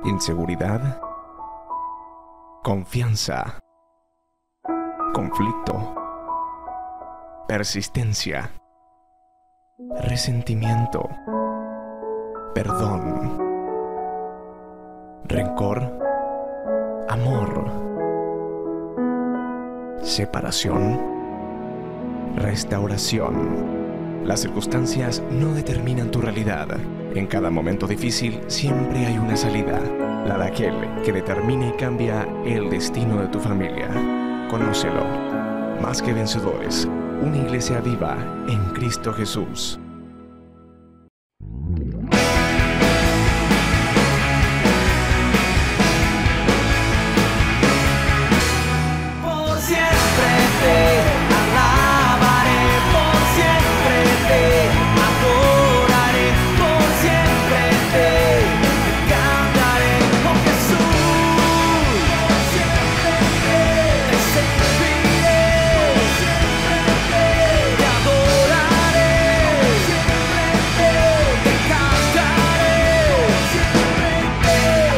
inseguridad, confianza, conflicto, persistencia, resentimiento, perdón, rencor, amor, separación, restauración. Las circunstancias no determinan tu realidad. En cada momento difícil siempre hay una salida, la de aquel que determina y cambia el destino de tu familia. Conócelo. Más que vencedores, una iglesia viva en Cristo Jesús. Por siempre te alabaré, por siempre te adoraré, por siempre te cantaré, oh Jesús. Por siempre te serviré, por siempre te adoraré, por siempre te cantaré, por siempre te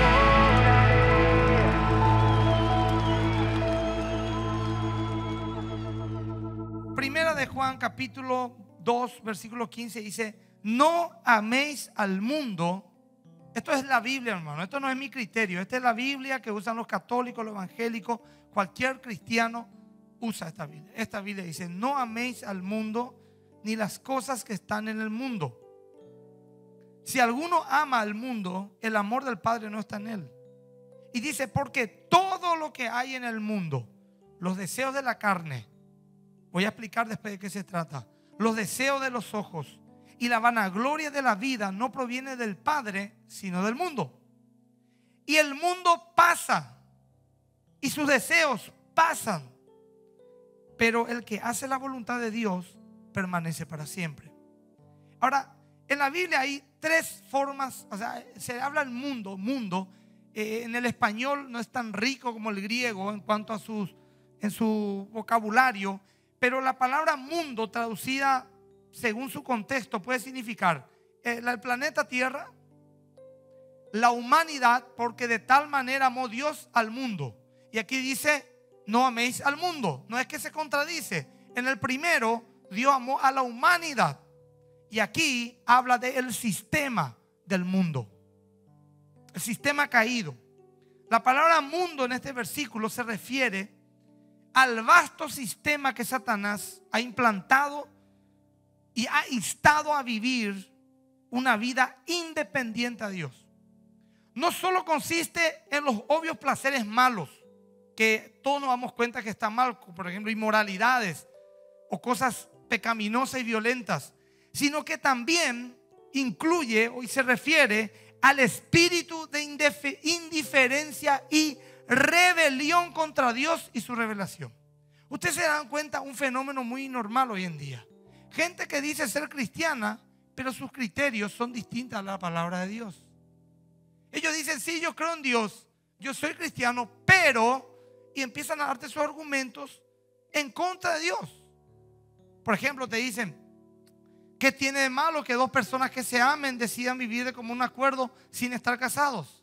Primera de Juan capítulo 2 versículo 15 dice: no améis al mundo. Esto es la Biblia, hermano. Esto no es mi criterio. Esta es la Biblia que usan los católicos, los evangélicos. Cualquier cristiano usa esta Biblia. Esta Biblia dice: no améis al mundo ni las cosas que están en el mundo. Si alguno ama al mundo, el amor del Padre no está en él. Y dice: porque todo lo que hay en el mundo, los deseos de la carne, voy a explicar después de qué se trata, los deseos de los ojos y la vanagloria de la vida no proviene del Padre, sino del mundo. Y el mundo pasa y sus deseos pasan, pero el que hace la voluntad de Dios permanece para siempre. Ahora, en la Biblia hay tres formas, o sea, se habla el mundo, en el español no es tan rico como el griego en cuanto a en su vocabulario, pero la palabra mundo traducida según su contexto puede significar el planeta Tierra, la humanidad, porque de tal manera amó Dios al mundo. Y aquí dice: no améis al mundo. No es que se contradice. En el primero, Dios amó a la humanidad. Y aquí habla del sistema del mundo, el sistema caído. La palabra mundo en este versículo se refiere al vasto sistema que Satanás ha implantado y ha instado a vivir una vida independiente a Dios. No solo consiste en los obvios placeres malos, que todos nos damos cuenta que están mal, por ejemplo, inmoralidades o cosas pecaminosas y violentas, sino que también incluye y se refiere al espíritu de indiferencia y rebelión contra Dios y su revelación. Ustedes se dan cuenta, un fenómeno muy normal hoy en día. Gente que dice ser cristiana, pero sus criterios son distintos a la palabra de Dios. Ellos dicen: sí, yo creo en Dios, yo soy cristiano, pero, y empiezan a darte sus argumentos en contra de Dios. Por ejemplo, te dicen: ¿qué tiene de malo que dos personas que se amen decidan vivir de común acuerdo sin estar casados?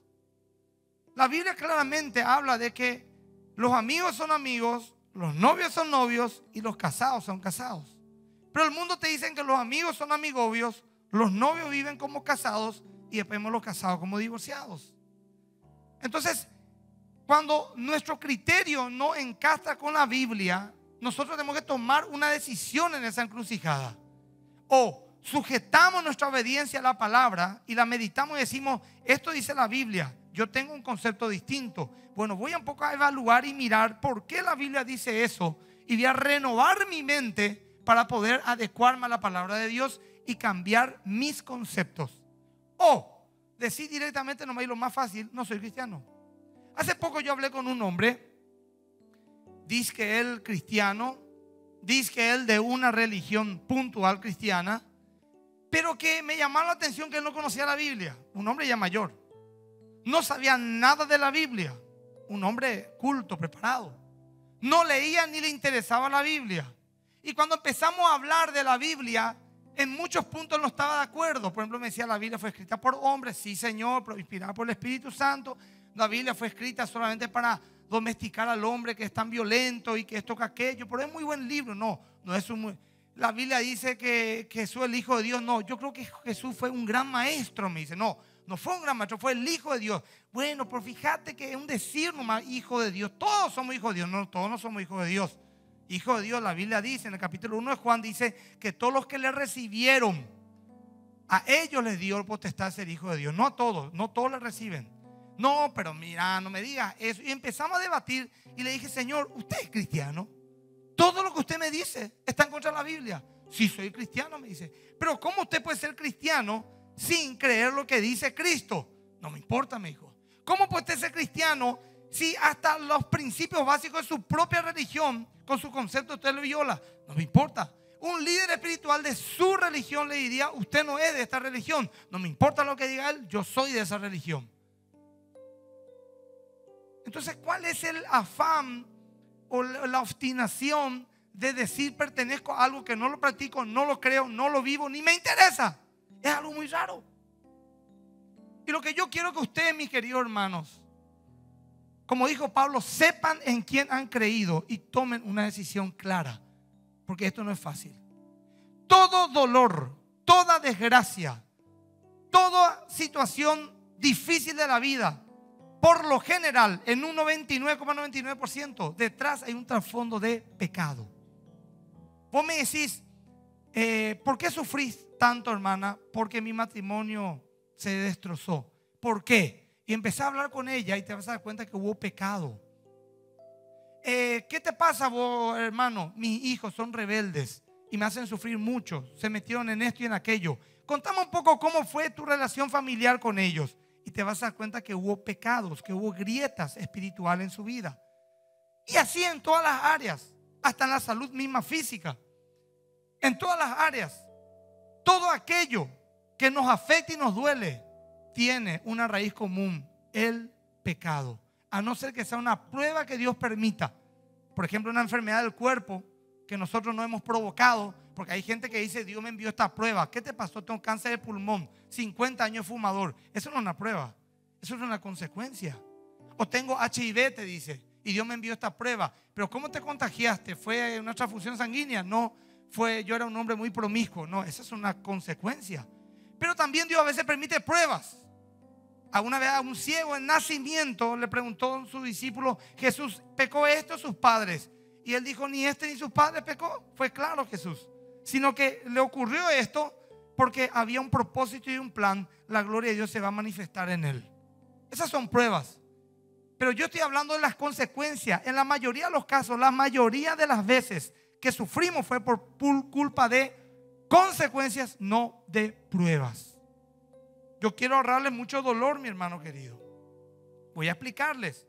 La Biblia claramente habla de que los amigos son amigos, los novios son novios y los casados son casados. Pero el mundo te dice que los amigos son amigobios, los novios viven como casados y después vemos los casados como divorciados. Entonces, cuando nuestro criterio no encaja con la Biblia, nosotros tenemos que tomar una decisión en esa encrucijada. O sujetamos nuestra obediencia a la palabra y la meditamos y decimos: esto dice la Biblia, yo tengo un concepto distinto. Bueno, voy un poco a evaluar y mirar por qué la Biblia dice eso, y voy a renovar mi mente para poder adecuarme a la palabra de Dios y cambiar mis conceptos. O decir directamente, no me lo más fácil: no soy cristiano. Hace poco yo hablé con un hombre, dice que él cristiano, dice que él de una religión puntual cristiana, pero que me llamó la atención que él no conocía la Biblia. Un hombre ya mayor, no sabía nada de la Biblia. Un hombre culto, preparado, no leía ni le interesaba la Biblia. Y cuando empezamos a hablar de la Biblia, en muchos puntos no estaba de acuerdo. Por ejemplo, me decía, la Biblia fue escrita por hombres. Sí, Señor, pero inspirada por el Espíritu Santo. La Biblia fue escrita solamente para domesticar al hombre que es tan violento y que esto que aquello. Pero es muy buen libro. No es la Biblia dice que Jesús es el Hijo de Dios. No, yo creo que Jesús fue un gran maestro, me dice. No fue un gran maestro, fue el Hijo de Dios. Bueno, pero fíjate que es un decir nomás, Hijo de Dios. Todos somos hijos de Dios. No, todos no somos hijos de Dios. Hijo de Dios, la Biblia dice en el capítulo 1 de Juan, dice que todos los que le recibieron, a ellos les dio potestad de ser hijo de Dios. No a todos, no todos le reciben. No, pero mira, no me digas eso. Y empezamos a debatir y le dije, Señor, ¿usted es cristiano? Todo lo que usted me dice está en contra de la Biblia. Sí, soy cristiano, me dice. Pero ¿cómo usted puede ser cristiano sin creer lo que dice Cristo? No me importa, me dijo. ¿Cómo puede usted ser cristiano si hasta los principios básicos de su propia religión, con su concepto, usted lo viola? No me importa. Un líder espiritual de su religión le diría, usted no es de esta religión. No me importa lo que diga él, yo soy de esa religión. Entonces, ¿cuál es el afán o la obstinación de decir pertenezco a algo que no lo practico, no lo creo, no lo vivo, ni me interesa? Es algo muy raro. Y lo que yo quiero que ustedes, mis queridos hermanos, como dijo Pablo, sepan en quién han creído y tomen una decisión clara, porque esto no es fácil. Todo dolor, toda desgracia, toda situación difícil de la vida, por lo general, en un 99,99%, detrás hay un trasfondo de pecado. Vos me decís, ¿por qué sufrís tanto, hermana? Porque mi matrimonio se destrozó. ¿Por qué? Y empecé a hablar con ella y te vas a dar cuenta que hubo pecado. ¿Qué te pasa vos, hermano? Mis hijos son rebeldes y me hacen sufrir mucho. Se metieron en esto y en aquello. Contame un poco cómo fue tu relación familiar con ellos. Y te vas a dar cuenta que hubo pecados, que hubo grietas espirituales en su vida. Y así en todas las áreas, hasta en la salud misma física. En todas las áreas. Todo aquello que nos afecta y nos duele tiene una raíz común, el pecado. A no ser que sea una prueba que Dios permita. Por ejemplo, una enfermedad del cuerpo que nosotros no hemos provocado. Porque hay gente que dice, Dios me envió esta prueba. ¿Qué te pasó? Tengo cáncer de pulmón, 50 años fumador. Eso no es una prueba, eso es una consecuencia. O tengo HIV, te dice, y Dios me envió esta prueba. Pero ¿cómo te contagiaste? ¿Fue una transfusión sanguínea? No, yo era un hombre muy promiscuo. No, esa es una consecuencia. Pero también Dios a veces permite pruebas. Alguna vez a un ciego en nacimiento le preguntó a su discípulo, Jesús, ¿pecó esto sus padres? Y él dijo, ni este ni sus padres pecó. Fue claro Jesús. Sino que le ocurrió esto porque había un propósito y un plan. La gloria de Dios se va a manifestar en él. Esas son pruebas. Pero yo estoy hablando de las consecuencias. En la mayoría de los casos, la mayoría de las veces que sufrimos fue por culpa de consecuencias, no de pruebas. Yo quiero ahorrarles mucho dolor, mi hermano querido. Voy a explicarles.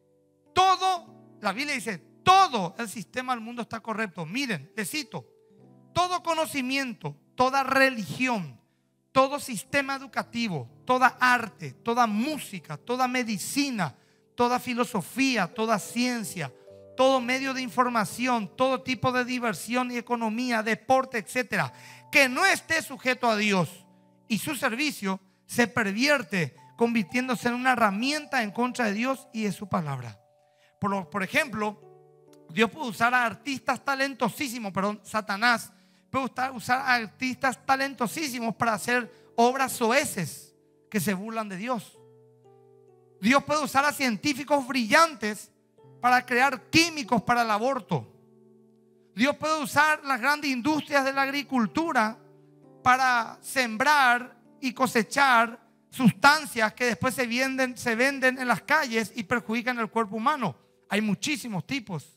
Todo, la Biblia dice, todo el sistema del mundo está correcto. Miren, les cito. Todo conocimiento, toda religión, todo sistema educativo, toda arte, toda música, toda medicina, toda filosofía, toda ciencia, todo medio de información, todo tipo de diversión y economía, deporte, etcétera, que no esté sujeto a Dios y su servicio se pervierte convirtiéndose en una herramienta en contra de Dios y de su palabra. Por ejemplo, Dios puede usar a artistas talentosísimos, Satanás puede usar a artistas talentosísimos para hacer obras soeces que se burlan de Dios. Dios puede usar a científicos brillantes para crear químicos para el aborto. Dios puede usar las grandes industrias de la agricultura para sembrar y cosechar sustancias que después se venden en las calles y perjudican el cuerpo humano. Hay muchísimos tipos.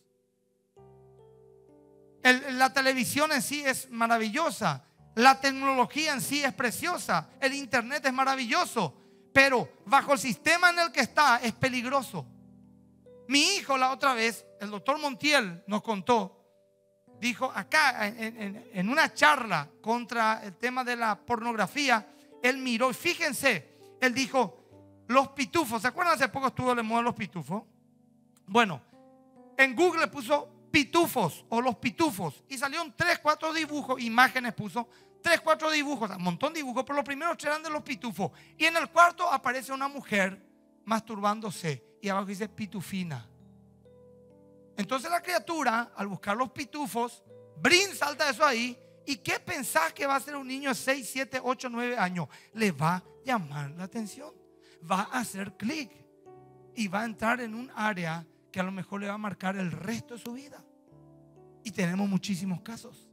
La televisión en sí es maravillosa. La tecnología en sí es preciosa. El internet es maravilloso. Pero bajo el sistema en el que está es peligroso. Mi hijo la otra vez, el doctor Montiel nos contó, dijo acá en una charla contra el tema de la pornografía, él miró y fíjense, él dijo, los pitufos, ¿se acuerdan? Hace poco estuvo de moda los pitufos. Bueno, en Google puso pitufos o los pitufos y salieron 3, 4 dibujos, imágenes puso 3, 4 dibujos, un montón de dibujos, pero los primeros 3 eran de los pitufos. Y en el cuarto aparece una mujer masturbándose y abajo dice pitufina. Entonces la criatura, al buscar los pitufos, salta eso ahí. ¿Y qué pensás que va a hacer un niño de 6, 7, 8, 9 años? Le va a llamar la atención, va a hacer clic y va a entrar en un área que a lo mejor le va a marcar el resto de su vida. Y tenemos muchísimos casos.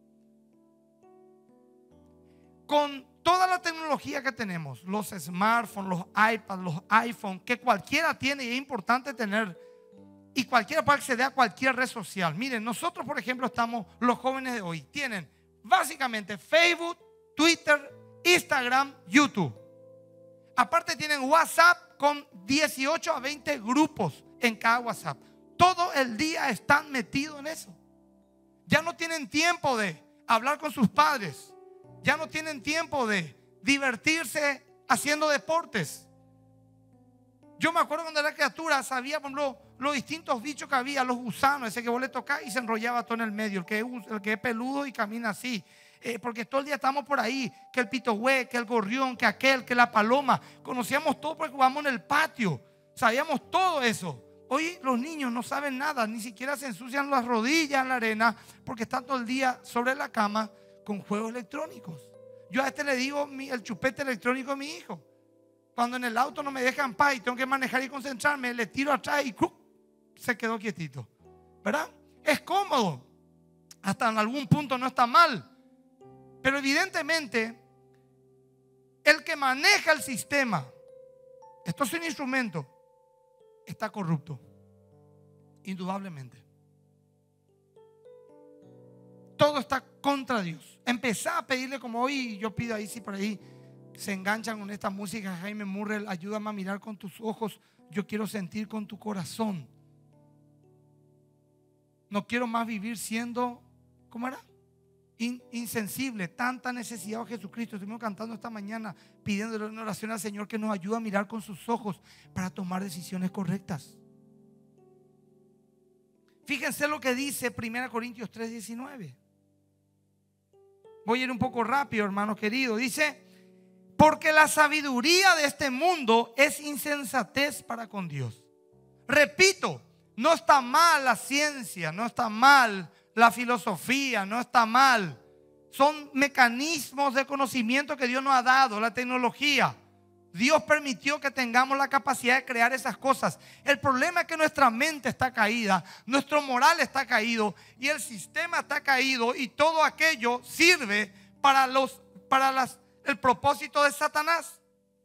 Con toda la tecnología que tenemos, los smartphones, los iPads, los iPhones, que cualquiera tiene y es importante tener, y cualquiera puede acceder a cualquier red social. Miren, nosotros por ejemplo estamos, los jóvenes de hoy tienen básicamente Facebook, Twitter, Instagram, YouTube. Aparte tienen WhatsApp con 18 a 20 grupos en cada WhatsApp. Todo el día están metidos en eso. Ya no tienen tiempo de hablar con sus padres. Ya no tienen tiempo de divertirse haciendo deportes. Yo me acuerdo cuando era criatura, sabía por ejemplo los distintos bichos que había, los gusanos, ese que vos le tocás y se enrollaba todo en el medio, el que es peludo y camina así. Porque todo el día estamos por ahí, que el pitohue, que el gorrión, que aquel, que la paloma. Conocíamos todo porque jugábamos en el patio. Sabíamos todo eso. Hoy los niños no saben nada, ni siquiera se ensucian las rodillas en la arena porque están todo el día sobre la cama con juegos electrónicos. Yo a este le digo el chupete electrónico de mi hijo. Cuando en el auto no me dejan paz y tengo que manejar y concentrarme, le tiro atrás y se quedó quietito. ¿Verdad? Es cómodo. Hasta en algún punto no está mal. Pero evidentemente, el que maneja el sistema, esto es un instrumento, está corrupto. Indudablemente. Todo está contra Dios. Empezá a pedirle como hoy, yo pido ahí, si por ahí se enganchan con esta música, Jaime Murrell, ayúdame a mirar con tus ojos, yo quiero sentir con tu corazón. No quiero más vivir siendo, ¿cómo era? Insensible, tanta necesidad de Jesucristo. Estuvimos cantando esta mañana pidiéndole una oración al Señor que nos ayude a mirar con sus ojos para tomar decisiones correctas. Fíjense lo que dice 1 Corintios 3:19. Voy a ir un poco rápido, hermanos queridos. Dice: porque la sabiduría de este mundo es insensatez para con Dios. Repito, no está mal la ciencia, no está mal la filosofía, no está mal. Son mecanismos de conocimiento que Dios nos ha dado, la tecnología. Dios permitió que tengamos la capacidad de crear esas cosas. El problema es que nuestra mente está caída, nuestro moral está caído y el sistema está caído, y todo aquello sirve para el propósito de Satanás.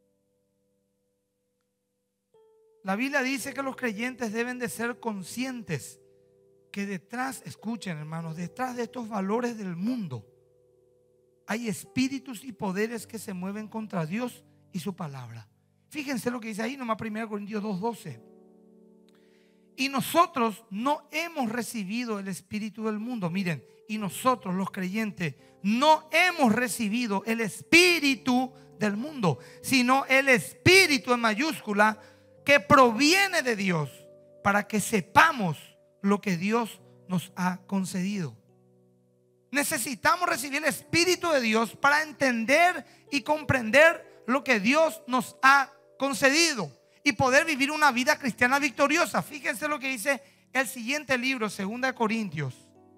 La Biblia dice que los creyentes deben de ser conscientes que detrás, escuchen hermanos, detrás de estos valores del mundo hay espíritus y poderes que se mueven contra Dios y su palabra. Fíjense lo que dice ahí nomás 1 Corintios 2:12. Y nosotros no hemos recibido el espíritu del mundo. Miren, y nosotros los creyentes no hemos recibido el espíritu del mundo, sino el espíritu en mayúscula que proviene de Dios, para que sepamos lo que Dios nos ha concedido. Necesitamos recibir el espíritu de Dios para entender y comprender lo que Dios nos ha concedido y poder vivir una vida cristiana victoriosa. Fíjense lo que dice el siguiente libro, 2 Corintios,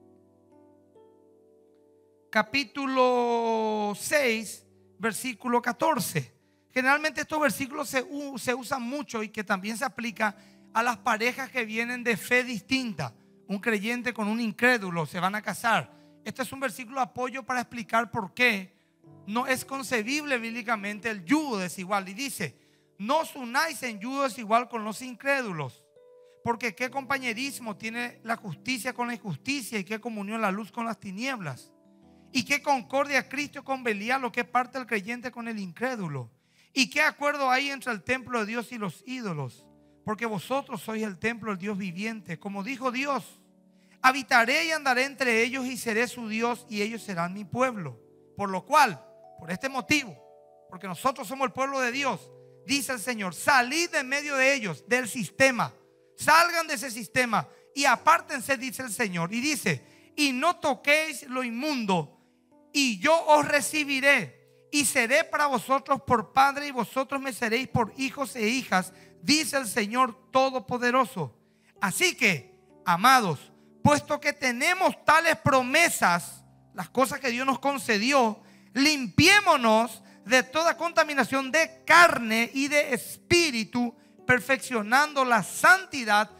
capítulo 6, versículo 14. Generalmente estos versículos se usan mucho y que también se aplica a las parejas que vienen de fe distinta. Un creyente con un incrédulo se van a casar. Este es un versículo de apoyo para explicar por qué no es concebible bíblicamente el yugo desigual. Y dice: no os unáis en yugo desigual con los incrédulos, porque qué compañerismo tiene la justicia con la injusticia, y qué comunión la luz con las tinieblas, y qué concordia Cristo con Belial, lo que parte el creyente con el incrédulo, y qué acuerdo hay entre el templo de Dios y los ídolos, porque vosotros sois el templo del Dios viviente. Como dijo Dios: habitaré y andaré entre ellos y seré su Dios y ellos serán mi pueblo. Por lo cual, por este motivo, porque nosotros somos el pueblo de Dios, dice el Señor: salid de medio de ellos, del sistema, salgan de ese sistema y apártense, dice el Señor. Y dice: y no toquéis lo inmundo, y yo os recibiré y seré para vosotros por padre y vosotros me seréis por hijos e hijas, dice el Señor Todopoderoso. Así que, amados, puesto que tenemos tales promesas, las cosas que Dios nos concedió, limpiémonos de toda contaminación de carne y de espíritu, perfeccionando la santidad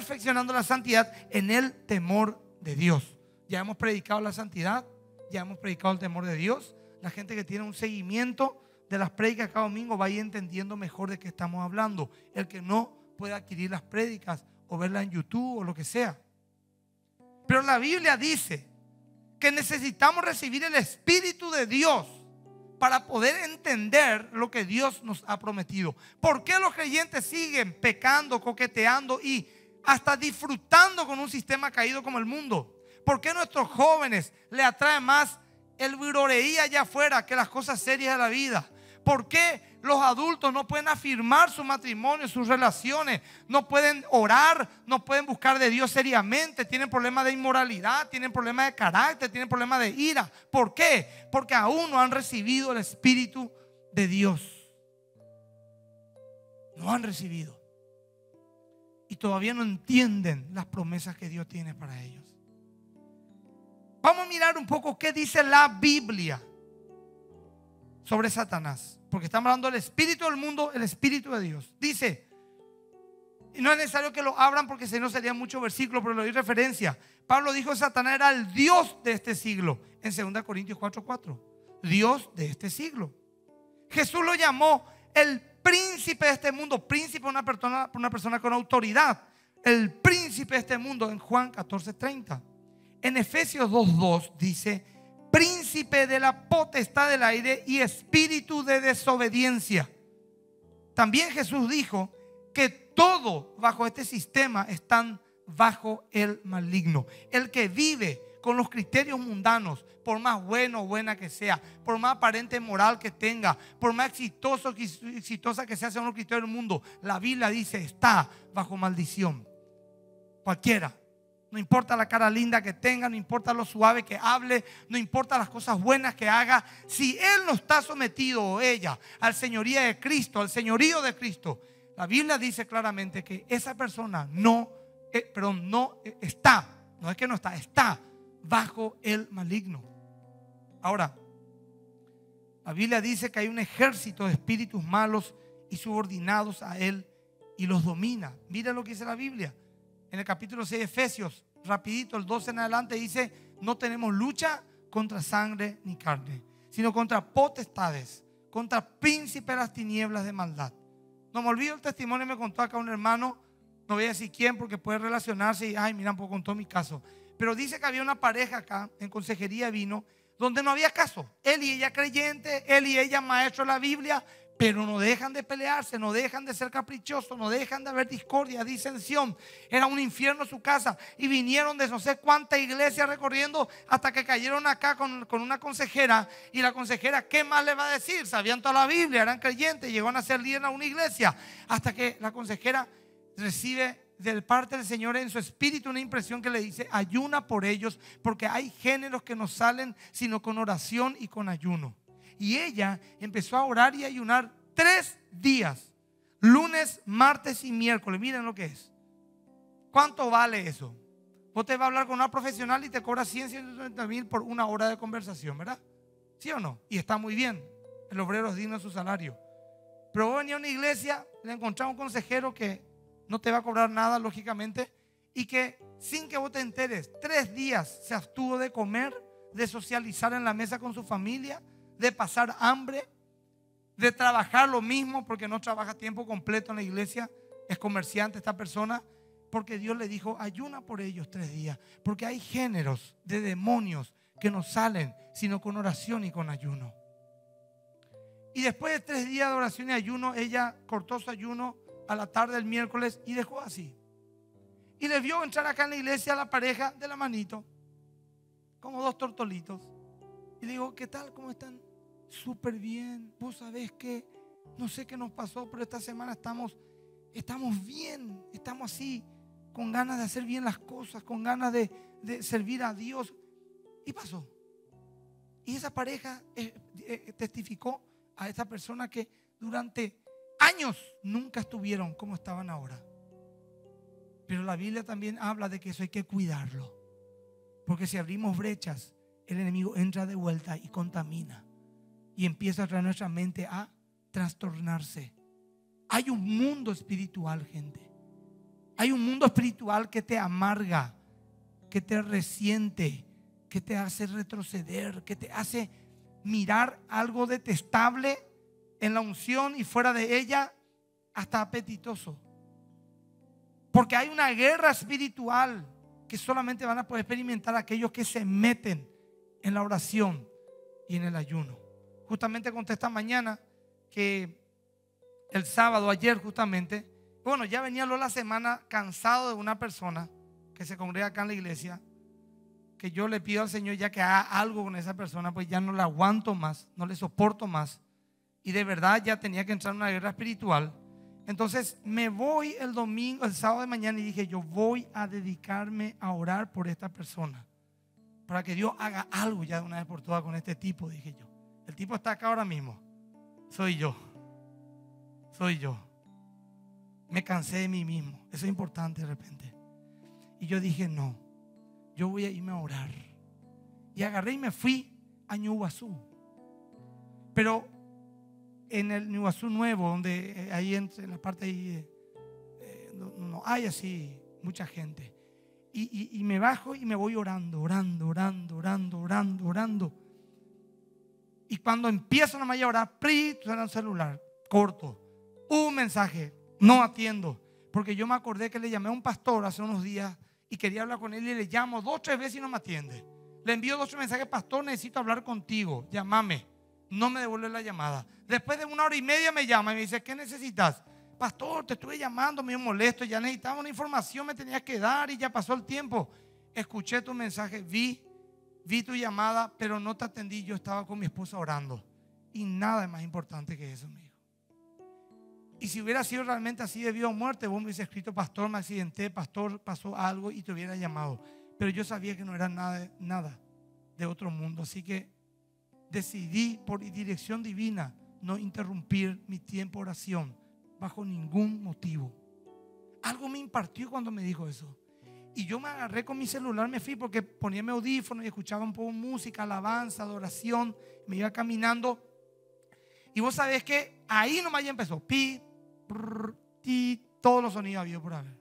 en el temor de Dios. Ya hemos predicado la santidad, ya hemos predicado el temor de Dios. La gente que tiene un seguimiento de las prédicas cada domingo va a ir entendiendo mejor de qué estamos hablando. El que no puede adquirir las prédicas o verlas en YouTube o lo que sea. Pero la Biblia dice que necesitamos recibir el Espíritu de Dios para poder entender lo que Dios nos ha prometido. ¿Por qué los creyentes siguen pecando, coqueteando y hasta disfrutando con un sistema caído como el mundo? ¿Por qué nuestros jóvenes le atrae más el viroreía allá afuera que las cosas serias de la vida? ¿Por qué los adultos no pueden afirmar su matrimonio, sus relaciones? No pueden orar, no pueden buscar de Dios seriamente. Tienen problemas de inmoralidad, tienen problemas de carácter, tienen problemas de ira. ¿Por qué? Porque aún no han recibido el Espíritu de Dios. No han recibido. Y todavía no entienden las promesas que Dios tiene para ellos. Vamos a mirar un poco qué dice la Biblia sobre Satanás. Porque estamos hablando del espíritu del mundo, el espíritu de Dios. Dice, y no es necesario que lo abran porque si no serían muchos versículos, pero le doy referencia. Pablo dijo que Satanás era el Dios de este siglo. En 2 Corintios 4:4. Dios de este siglo. Jesús lo llamó el príncipe de este mundo. Príncipe es una persona con autoridad. El príncipe de este mundo en Juan 14:30. En Efesios 2:2 dice, príncipe de la potestad del aire y espíritu de desobediencia. También Jesús dijo que todo bajo este sistema están bajo el maligno. El que vive con los criterios mundanos, por más bueno o buena que sea, por más aparente moral que tenga, por más exitosa que sea según los criterios del mundo, la Biblia dice está bajo maldición. Cualquiera. No importa la cara linda que tenga, no importa lo suave que hable, no importa las cosas buenas que haga. Si él no está sometido o ella al señorío de Cristo, la Biblia dice claramente que esa persona está bajo el maligno. Ahora, la Biblia dice que hay un ejército de espíritus malos y subordinados a él y los domina. Mira lo que dice la Biblia. En el capítulo 6 de Efesios, rapidito, el 12 en adelante dice, no tenemos lucha contra sangre ni carne, sino contra potestades, contra príncipes de las tinieblas de maldad. No me olvido el testimonio que me contó acá un hermano, no voy a decir quién porque puede relacionarse y, ay, mira, un poco contó mi caso. Pero dice que había una pareja acá, en consejería vino, donde no había caso. Él y ella creyente, él y ella maestro de la Biblia, pero no dejan de pelearse, no dejan de ser caprichosos, no dejan de haber discordia, disensión. Era un infierno su casa y vinieron de no sé cuánta iglesia recorriendo hasta que cayeron acá con una consejera. Y la consejera, ¿qué más le va a decir? Sabían toda la Biblia, eran creyentes, llegaron a ser líder a una iglesia. Hasta que la consejera recibe de parte del Señor en su espíritu una impresión que le dice, ayuna por ellos, porque hay géneros que no salen sino con oración y con ayuno. Y ella empezó a orar y a ayunar 3 días, lunes, martes y miércoles. Miren lo que es. ¿Cuánto vale eso? Vos te vas a hablar con una profesional y te cobra 100-130 por una hora de conversación, ¿verdad? ¿Sí o no? Y está muy bien. El obrero es digno de su salario. Pero vos venís a una iglesia, le encontrás un consejero que no te va a cobrar nada, lógicamente, y que sin que vos te enteres, 3 días se abstuvo de comer, de socializar en la mesa con su familia, de pasar hambre, de trabajar lo mismo porque no trabaja tiempo completo en la iglesia, es comerciante esta persona, porque Dios le dijo, ayuna por ellos 3 días, porque hay géneros de demonios que no salen sino con oración y con ayuno. Y después de 3 días de oración y ayuno, ella cortó su ayuno a la tarde del miércoles y dejó así. Y le vio entrar acá en la iglesia a la pareja de la manito, como 2 tortolitos. Y le digo, ¿qué tal? ¿Cómo están? Súper bien. Vos sabés que no sé qué nos pasó, pero esta semana estamos bien. Estamos así, con ganas de hacer bien las cosas, con ganas de servir a Dios. Y pasó. Y esa pareja testificó a esta persona que durante años nunca estuvieron como estaban ahora. Pero la Biblia también habla de que eso hay que cuidarlo. Porque si abrimos brechas, el enemigo entra de vuelta y contamina. Y empieza a traer nuestra mente a trastornarse. Hay un mundo espiritual, gente. Hay un mundo espiritual que te amarga, que te resiente, que te hace retroceder, que te hace mirar algo detestable en la unción y fuera de ella hasta apetitoso. Porque hay una guerra espiritual que solamente van a poder experimentar aquellos que se meten en la oración y en el ayuno. Justamente conté esta mañana que el sábado, ayer justamente, bueno, ya venía la semana cansado de una persona que se congrega acá en la iglesia, que yo le pido al Señor ya que haga algo con esa persona, pues ya no la aguanto más, no le soporto más. Y de verdad ya tenía que entrar en una guerra espiritual. Entonces me voy el sábado de mañana y dije, yo voy a dedicarme a orar por esta persona, para que Dios haga algo ya de una vez por todas con este tipo, dije yo. El tipo está acá ahora mismo. Soy yo. Me cansé de mí mismo. Eso es importante de repente. Y yo dije, no, yo voy a irme a orar. Y agarré y me fui a Ñuguazú. Pero en el Ñuguazú nuevo, donde ahí en la parte ahí no hay así mucha gente. Y me bajo y me voy orando. Y cuando empiezo nomás a orar, suena el celular, corto. Un mensaje, no atiendo. Porque yo me acordé que le llamé a un pastor hace unos días y quería hablar con él y le llamo 2 o 3 veces y no me atiende. Le envío 2 o 3 mensajes, pastor, necesito hablar contigo, llámame. No me devuelve la llamada. Después de 1 hora y media me llama y me dice, ¿qué necesitas? Pastor, te estuve llamando, medio molesto, ya necesitaba una información, me tenías que dar y ya pasó el tiempo. Escuché tu mensaje, vi tu llamada, pero no te atendí. Yo estaba con mi esposa orando. Y nada es más importante que eso, mi hijo. Y si hubiera sido realmente así de vida o muerte, vos me hubiese escrito, pastor, me accidenté, pastor, pasó algo y te hubiera llamado. Pero yo sabía que no era nada de otro mundo. Así que decidí por dirección divina no interrumpir mi tiempo de oración bajo ningún motivo. Algo me impartió cuando me dijo eso. Y yo me agarré con mi celular, me fui porque ponía mi audífono y escuchaba un poco de música, alabanza, adoración. Me iba caminando. Y vos sabés que ahí nomás ya empezó. Pi, prr, ti, todos los sonidos habidos por haber.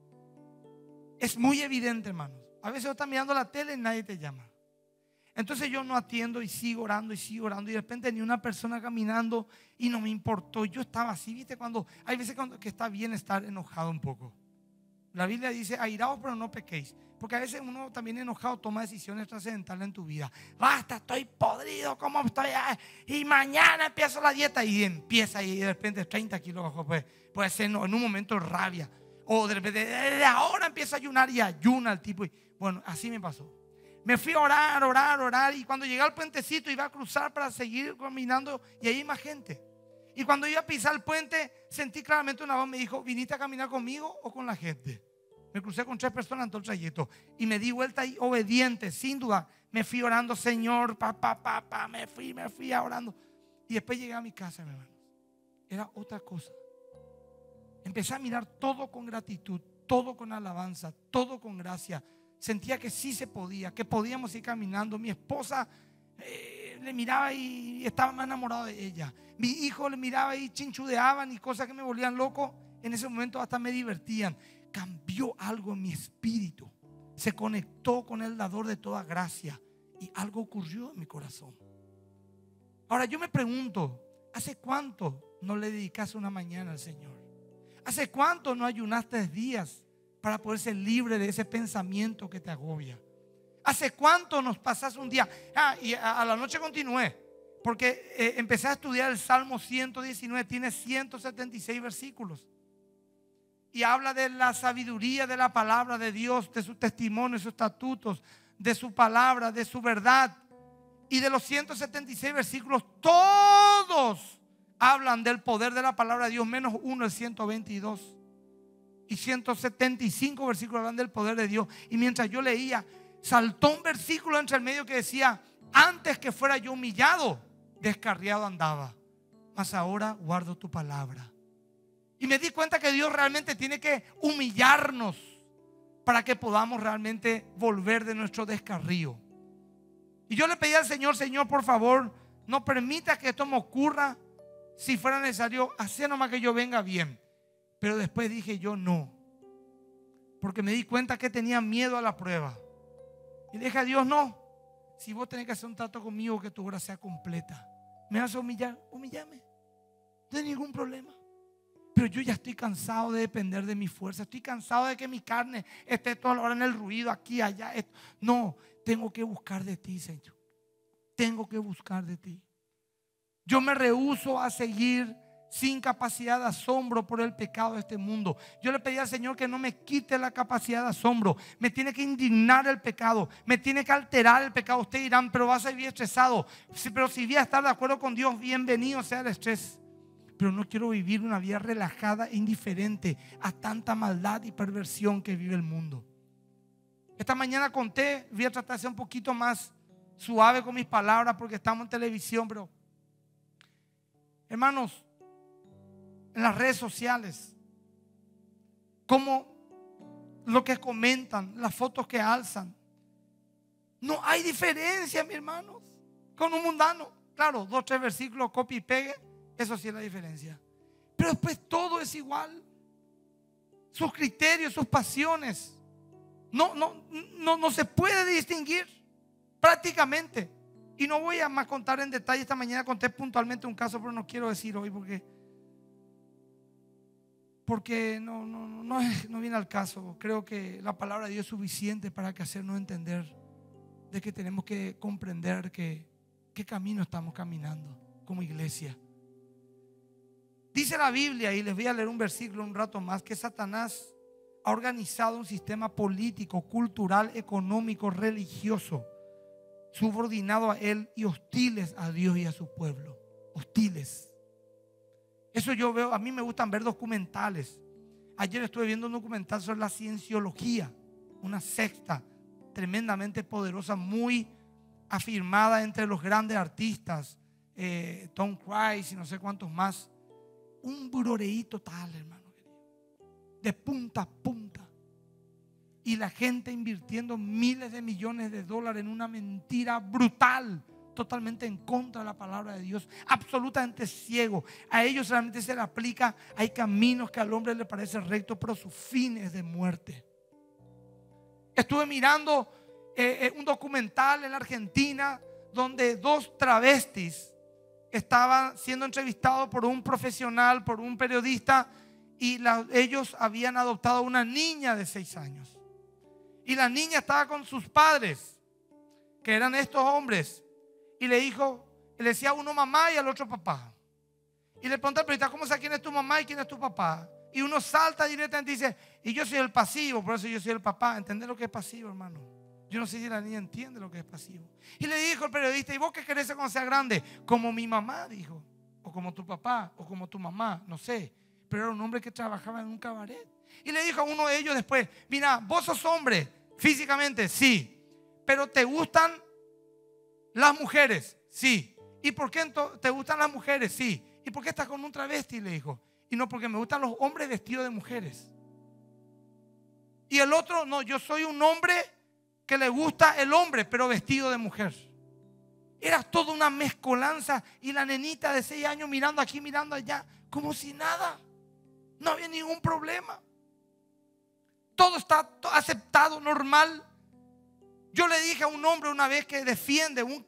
Es muy evidente, hermanos. A veces vos estás mirando la tele y nadie te llama. Entonces yo no atiendo y sigo orando. Y de repente ni una persona caminando y no me importó. Yo estaba así, ¿viste? Hay veces que está bien estar enojado un poco. La Biblia dice, airaos pero no pequéis. Porque a veces uno también enojado toma decisiones trascendentales en tu vida. Basta, estoy podrido, ¿cómo estoy? Y mañana empiezo la dieta. Y empieza y de repente 30 kilos bajo. Puede ser en un momento de rabia. O de repente, de ahora empieza a ayunar y ayuna el tipo. Y bueno, así me pasó. Me fui a orar. Y cuando llegué al puentecito iba a cruzar para seguir caminando. Y ahí hay más gente. Y cuando iba a pisar el puente, sentí claramente una voz. Me dijo, ¿viniste a caminar conmigo o con la gente? Me crucé con 3 personas en todo el trayecto. Y me di vuelta y obediente, sin duda. Me fui orando, Señor, me fui orando. Y después llegué a mi casa, mi hermano. Era otra cosa. Empecé a mirar todo con gratitud, todo con alabanza, todo con gracia. Sentía que sí se podía, que podíamos ir caminando. Mi esposa le miraba y estaba más enamorado de ella. Mi hijo le miraba y chinchudeaban y cosas que me volvían loco. En ese momento hasta me divertían. Cambió algo en mi espíritu. Se conectó con el dador de toda gracia y algo ocurrió en mi corazón. Ahora yo me pregunto, ¿hace cuánto no le dedicaste una mañana al Señor? ¿Hace cuánto no ayunaste días para poder ser libre de ese pensamiento que te agobia? ¿Hace cuánto nos pasaste un día? Y a la noche continué, porque empecé a estudiar el Salmo 119, tiene 176 versículos. Y habla de la sabiduría de la palabra de Dios, de sus testimonios, sus estatutos, de su palabra, de su verdad. Y de los 176 versículos, todos hablan del poder de la palabra de Dios, menos uno, el 122. Y 175 versículos hablan del poder de Dios. Y mientras yo leía, saltó un versículo entre el medio que decía, Antes que fuera yo humillado, descarriado andaba, mas ahora guardo tu palabra. Y me di cuenta que Dios realmente tiene que humillarnos para que podamos realmente volver de nuestro descarrío. Y yo le pedí al Señor: Señor, por favor, no permita que esto me ocurra. Si fuera necesario, hacer nomás que yo venga bien. Pero después dije yo no, porque me di cuenta que tenía miedo a la prueba. Y le dije a Dios: no, si vos tenés que hacer un trato conmigo, que tu obra sea completa. ¿Me vas a humillar? Humíllame, no hay ningún problema. Pero yo ya estoy cansado de depender de mi fuerza. Estoy cansado de que mi carne esté toda la hora en el ruido, aquí, allá. No, tengo que buscar de ti, Señor. Tengo que buscar de ti. Yo me rehúso a seguir sin capacidad de asombro por el pecado de este mundo. Yo le pedí al Señor que no me quite la capacidad de asombro. Me tiene que indignar el pecado, me tiene que alterar el pecado. Ustedes dirán: pero vas a vivir estresado. Sí, pero si voy a estar de acuerdo con Dios, bienvenido sea el estrés. Pero no quiero vivir una vida relajada e indiferente a tanta maldad y perversión que vive el mundo. Esta mañana conté, voy a tratar de ser un poquito más suave con mis palabras porque estamos en televisión, pero hermanos, en las redes sociales, como lo que comentan, las fotos que alzan, no hay diferencia, mis hermanos, con un mundano. Claro, 2 o 3 versículos, copia y pegue, eso sí es la diferencia. Pero después todo es igual. Sus criterios, sus pasiones, no se puede distinguir prácticamente. Y no voy a más contar en detalle. Esta mañana conté puntualmente un caso, pero no quiero decir hoy porque no viene al caso. Creo que la palabra de Dios es suficiente para que hacernos entender de que tenemos que comprender qué camino estamos caminando como iglesia. Dice la Biblia, y les voy a leer un versículo un rato más, que Satanás ha organizado un sistema político, cultural, económico, religioso, subordinado a él y hostiles a Dios y a su pueblo. Hostiles. Eso yo veo. A mí me gustan ver documentales. Ayer estuve viendo un documental sobre la cienciología, una secta tremendamente poderosa, muy afirmada entre los grandes artistas, Tom Cruise y no sé cuántos más. Un buroreí total, hermano, de punta a punta. Y la gente invirtiendo miles de millones de dólares en una mentira brutal, totalmente en contra de la palabra de Dios, absolutamente ciego. A ellos solamente se le aplica: hay caminos que al hombre le parecen rectos, pero su fin es de muerte. Estuve mirando un documental en la Argentina donde 2 travestis estaban siendo entrevistados por un profesional, por un periodista, y ellos habían adoptado una niña de 6 años. Y la niña estaba con sus padres, que eran estos hombres, y le decía a uno mamá y al otro papá. Y le pregunta al periodista: ¿cómo sabes quién es tu mamá y quién es tu papá? Y uno salta directamente y dice: y yo soy el pasivo, por eso yo soy el papá. ¿Entendés lo que es pasivo, hermano? Yo no sé si la niña entiende lo que es pasivo. Y le dijo el periodista: ¿y vos qué querés ser cuando sea grande? Como mi mamá, dijo, o como tu papá, o como tu mamá, no sé. Pero era un hombre que trabajaba en un cabaret. Y le dijo a uno de ellos después: mira, vos sos hombre físicamente, sí, pero ¿te gustan las mujeres? Sí. ¿Y por qué te gustan las mujeres? Sí. ¿Y por qué estás con un travesti? Le dijo: y no, porque me gustan los hombres vestidos de mujeres. Y el otro: no, yo soy un hombre que le gusta el hombre, pero vestido de mujer. Era toda una mezcolanza. Y la nenita de 6 años mirando aquí, mirando allá, como si nada. No había ningún problema. Todo está aceptado, normal. Yo le dije a un hombre una vez que defiende, un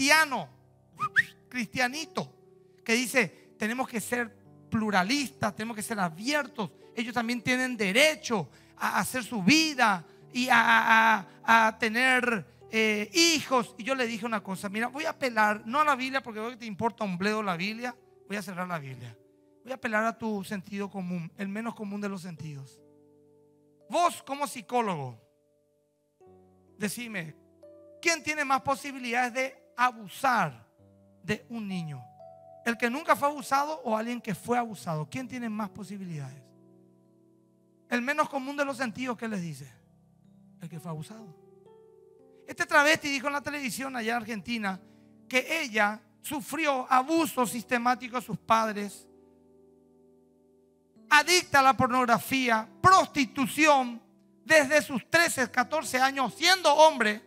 cristianito, que dice: tenemos que ser pluralistas, tenemos que ser abiertos. Ellos también tienen derecho a hacer su vida y a tener hijos. Y yo le dije una cosa: mira, voy a apelar no a la Biblia, porque veo que te importa un bledo la Biblia. Voy a cerrar la Biblia. Voy a apelar a tu sentido común, el menos común de los sentidos. Vos, como psicólogo, decime, ¿quién tiene más posibilidades de abusar de un niño? ¿El que nunca fue abusado o alguien que fue abusado? ¿Quién tiene más posibilidades? El menos común de los sentidos, ¿qué les dice? El que fue abusado. Este travesti dijo en la televisión allá en Argentina que ella sufrió abuso sistemático a sus padres, adicta a la pornografía, prostitución, desde sus 13, 14 años siendo hombre,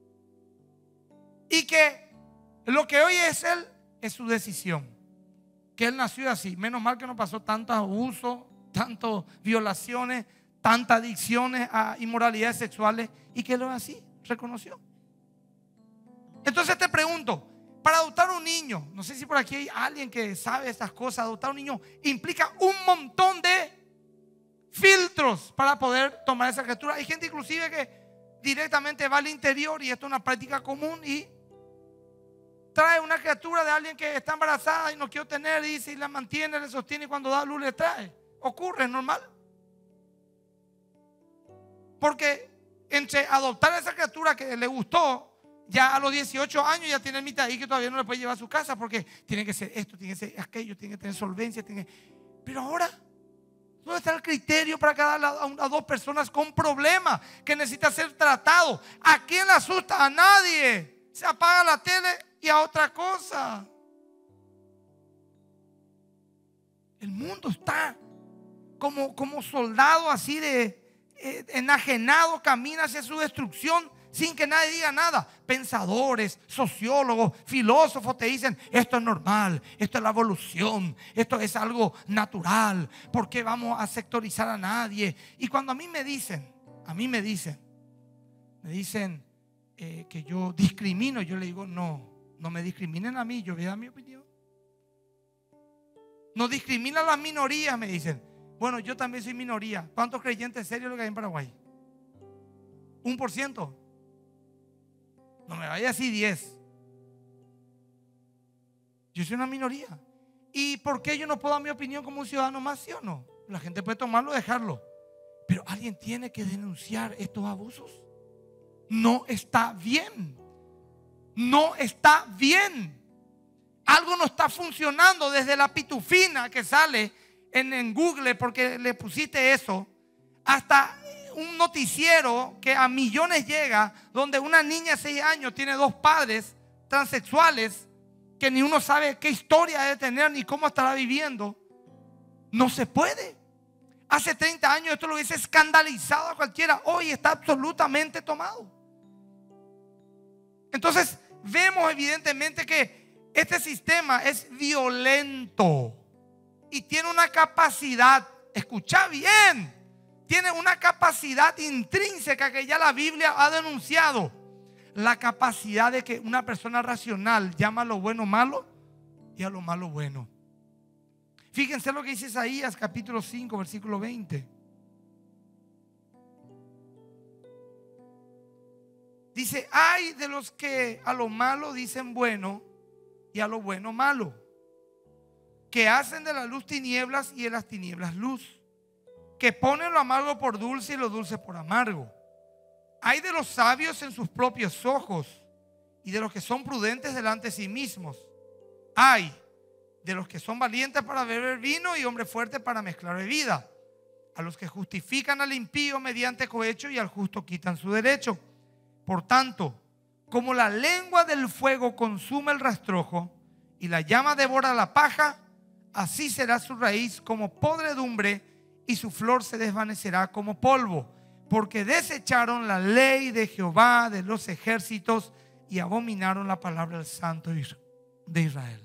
y que lo que hoy es él es su decisión, que él nació así. Menos mal que no pasó tantos abusos, tantas violaciones, tantas adicciones a inmoralidades sexuales, y que lo es así, reconoció. Entonces te pregunto, para adoptar un niño, no sé si por aquí hay alguien que sabe estas cosas, adoptar un niño implica un montón de filtros para poder tomar esa criatura. Hay gente inclusive que directamente va al interior, y esto es una práctica común, y trae una criatura de alguien que está embarazada y no quiere tener, y dice, y la mantiene, le sostiene, y cuando da luz le trae. Ocurre, es normal. Porque entre adoptar a esa criatura que le gustó, ya a los 18 años ya tiene el mitad ahí que todavía no le puede llevar a su casa, porque tiene que ser esto, tiene que ser aquello, tiene que tener solvencia, Pero ahora, ¿dónde está el criterio para cada a dos personas con problemas que necesitan ser tratados? ¿A quién le asusta? A nadie. Se apaga la tele y a otra cosa. El mundo está como soldado así enajenado, camina hacia su destrucción sin que nadie diga nada. Pensadores, sociólogos, filósofos te dicen, esto es normal, esto es la evolución, esto es algo natural, ¿por qué vamos a sectorizar a nadie? Y cuando a mí me dicen que yo discrimino, yo le digo, no me discriminen a mí, yo voy a dar mi opinión. No discriminan a las minorías, me dicen. Bueno, yo también soy minoría. ¿Cuántos creyentes serios lo que hay en Paraguay? 1%. No me vaya así 10. Yo soy una minoría. ¿Y por qué yo no puedo dar mi opinión como un ciudadano más, sí o no? La gente puede tomarlo o dejarlo, pero alguien tiene que denunciar estos abusos. No está bien. No está bien. Algo no está funcionando, desde la pitufina que sale en Google porque le pusiste eso, hasta un noticiero que a millones llega, donde una niña de 6 años tiene 2 padres transexuales que ni uno sabe qué historia debe tener ni cómo estará viviendo. No se puede. Hace 30 años esto lo hubiese escandalizado a cualquiera. Hoy está absolutamente tomado. Entonces vemos evidentemente que este sistema es violento y tiene una capacidad, escucha bien, tiene una capacidad intrínseca que ya la Biblia ha denunciado. La capacidad de que una persona racional llama a lo bueno malo y a lo malo bueno. Fíjense lo que dice Isaías capítulo 5 versículo 20. Dice, ay de los que a lo malo dicen bueno y a lo bueno malo, que hacen de la luz tinieblas y de las tinieblas luz, que ponen lo amargo por dulce y lo dulce por amargo. Hay de los sabios en sus propios ojos y de los que son prudentes delante de sí mismos. Hay de los que son valientes para beber vino y hombres fuertes para mezclar bebida. A los que justifican al impío mediante cohecho y al justo quitan su derecho. Por tanto, como la lengua del fuego consume el rastrojo y la llama devora la paja, así será su raíz como podredumbre y su flor se desvanecerá como polvo. Porque desecharon la ley de Jehová de los ejércitos y abominaron la palabra del Santo de Israel.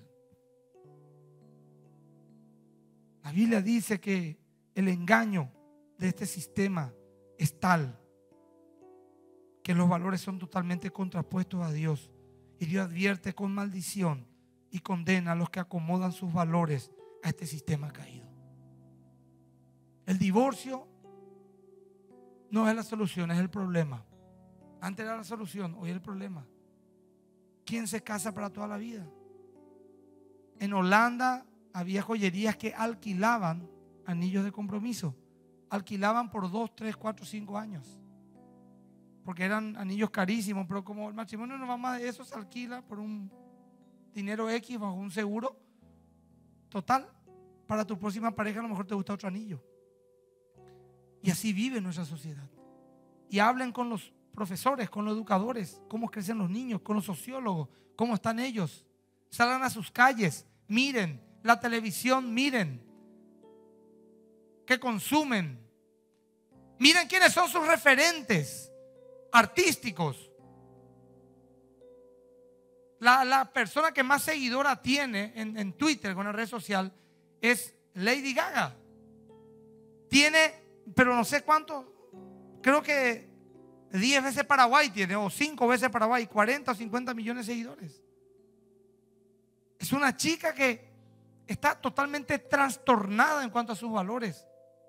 La Biblia dice que el engaño de este sistema es tal que los valores son totalmente contrapuestos a Dios. Y Dios advierte con maldición y condena a los que acomodan sus valores a este sistema caído. El divorcio no es la solución, es el problema. Antes era la solución, hoy es el problema. ¿Quién se casa para toda la vida? En Holanda había joyerías que alquilaban anillos de compromiso. Alquilaban por 2, 3, 4, 5 años. Porque eran anillos carísimos, pero como el matrimonio no va más de eso, se alquila por un dinero X bajo un seguro. Total, para tu próxima pareja a lo mejor te gusta otro anillo. Y así vive nuestra sociedad. Y hablen con los profesores, con los educadores, cómo crecen los niños, con los sociólogos, cómo están ellos. Salgan a sus calles, miren la televisión, miren qué consumen. Miren quiénes son sus referentes artísticos. La persona que más seguidora tiene en Twitter, con la red social, es Lady Gaga. Tiene, pero no sé cuánto, creo que 10 veces Paraguay tiene, o 5 veces Paraguay, 40 o 50 millones de seguidores. Es una chica que está totalmente trastornada en cuanto a sus valores.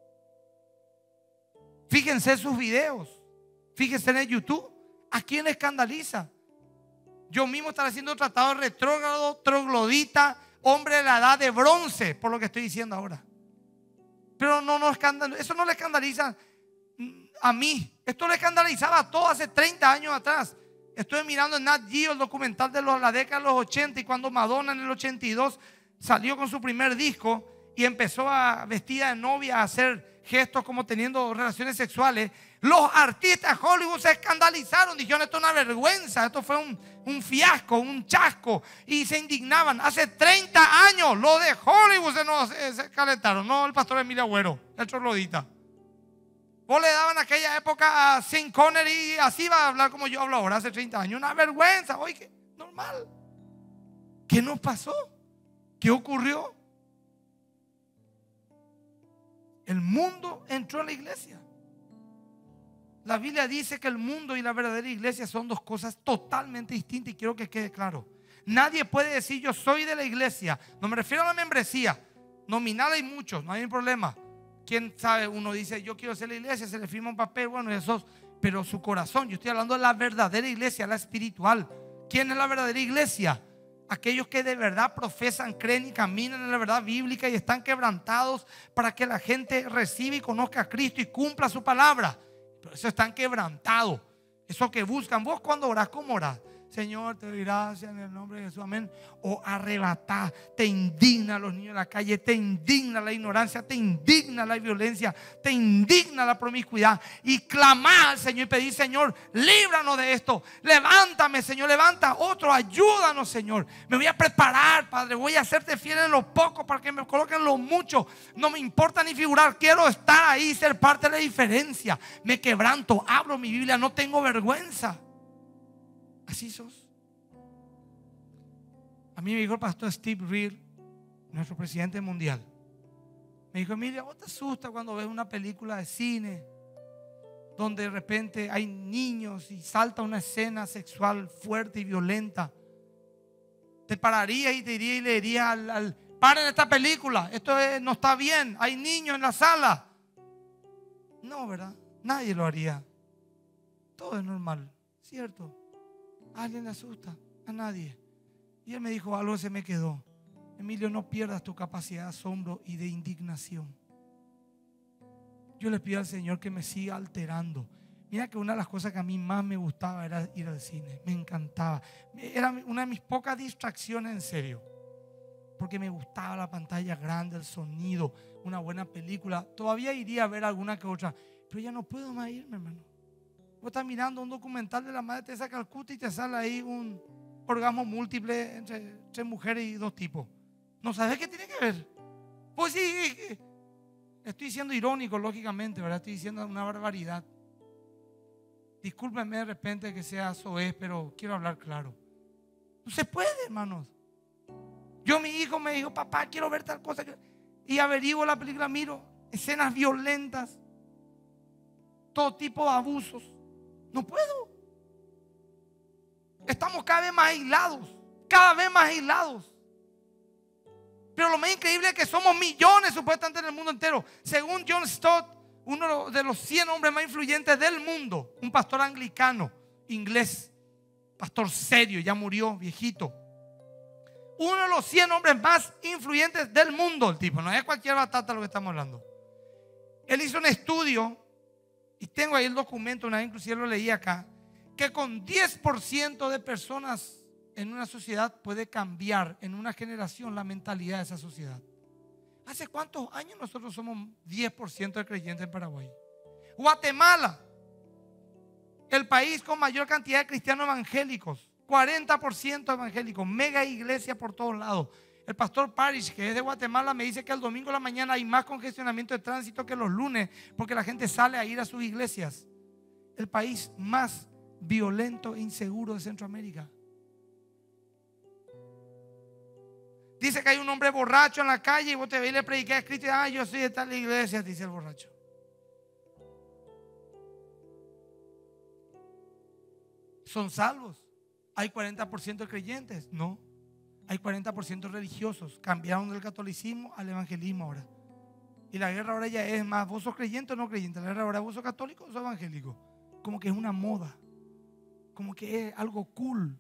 Fíjense sus videos, fíjense en el YouTube. ¿A quién le escandaliza? Yo mismo estaré haciendo tratado retrógrado, troglodita, hombre de la edad de bronce, por lo que estoy diciendo ahora. Pero eso no le escandaliza a mí. Esto le escandalizaba a todos hace 30 años atrás. Estoy mirando en Nat Geo el documental de la década de los 80, y cuando Madonna en el 82 salió con su primer disco y empezó vestida de novia a hacer gestos como teniendo relaciones sexuales, los artistas de Hollywood se escandalizaron, dijeron: esto es una vergüenza, esto fue un fiasco, un chasco, y se indignaban. Hace 30 años los de Hollywood se calentaron, no el pastor Emilio Agüero, el troglodita. Vos le daban en aquella época a Sean Connery, así va a hablar como yo hablo ahora, hace 30 años. Una vergüenza, oye, normal. ¿Qué nos pasó? ¿Qué ocurrió? El mundo entró en la iglesia. La Biblia dice que el mundo y la verdadera iglesia son dos cosas totalmente distintas, y quiero que quede claro. Nadie puede decir yo soy de la iglesia. No me refiero a la membresía. Nominal hay muchos, no hay problema. ¿Quién sabe? Uno dice yo quiero ser la iglesia, se le firma un papel, bueno, eso, pero su corazón. Yo estoy hablando de la verdadera iglesia, la espiritual. ¿Quién es la verdadera iglesia? Aquellos que de verdad profesan, creen y caminan en la verdad bíblica y están quebrantados para que la gente reciba y conozca a Cristo y cumpla su palabra. Pero eso están quebrantados. Eso que buscan. Vos cuando orás, ¿cómo orás? Señor, te doy gracias en el nombre de Jesús, amén. O arrebatás, te indigna a los niños de la calle, te indigna la ignorancia, te indigna la violencia, te indigna la promiscuidad, y clamás al Señor y pedís: Señor, líbranos de esto. Levántame, Señor, levanta otro, ayúdanos, Señor. Me voy a preparar, Padre, voy a hacerte fiel en lo poco para que me coloquen en lo mucho. No me importa ni figurar, quiero estar ahí, ser parte de la diferencia. Me quebranto, abro mi Biblia, no tengo vergüenza. Así sos. A mí me dijo el pastor Steve Reed, nuestro presidente mundial. Me dijo: Emilia, ¿vos te asustas cuando ves una película de cine donde de repente hay niños y salta una escena sexual fuerte y violenta? Te pararías y te diría y le dirías al paren esta película, esto no está bien, hay niños en la sala. No, ¿verdad? Nadie lo haría. Todo es normal, ¿cierto? ¿A alguien le asusta? A nadie. Y él me dijo algo que se me quedó: Emilio, no pierdas tu capacidad de asombro y de indignación. Yo le pido al Señor que me siga alterando. Mira que una de las cosas que a mí más me gustaba era ir al cine. Me encantaba. Era una de mis pocas distracciones, en serio. Porque me gustaba la pantalla grande, el sonido, una buena película. Todavía iría a ver alguna que otra, pero ya no puedo más irme, hermano. Vos estás mirando un documental de la Madre Teresa de Calcuta y te sale ahí un orgasmo múltiple entre 3 mujeres y 2 tipos. ¿No sabes qué tiene que ver? Pues sí, estoy siendo irónico, lógicamente, ¿verdad? Estoy diciendo una barbaridad. Discúlpenme de repente que sea soez, pero quiero hablar claro. No se puede, hermanos. Mi hijo me dijo: papá, quiero ver tal cosa. Y averiguo la película, miro escenas violentas, todo tipo de abusos. No puedo. Estamos cada vez más aislados. Cada vez más aislados. Pero lo más increíble es que somos millones supuestamente en el mundo entero. Según John Stott, uno de los 100 hombres más influyentes del mundo, un pastor anglicano, inglés, pastor serio, ya murió, viejito. Uno de los 100 hombres más influyentes del mundo, el tipo. No es cualquier batata lo que estamos hablando. Él hizo un estudio. Y tengo ahí el documento, una vez inclusive lo leí acá, que con 10% de personas en una sociedad puede cambiar en una generación la mentalidad de esa sociedad. ¿Hace cuántos años nosotros somos 10% de creyentes en Paraguay? Guatemala el país con mayor cantidad de cristianos evangélicos. 40% evangélicos, mega iglesia por todos lados. El pastor Parish, que es de Guatemala, me dice que el domingo en la mañana hay más congestionamiento de tránsito que los lunes, porque la gente sale a ir a sus iglesias. El país más violento e inseguro de Centroamérica. Dice que hay un hombre borracho en la calle y vos te ves y le predicás a Cristo y yo soy de tal iglesia, dice el borracho. ¿Son salvos? ¿Hay 40% de creyentes? No. Hay 40% religiosos. Cambiaron del catolicismo al evangelismo ahora. Y la guerra ahora ya es más, ¿vos sos creyente o no creyente? La guerra ahora, ¿vos sos católico o sos evangélico? Como que es una moda. Como que es algo cool.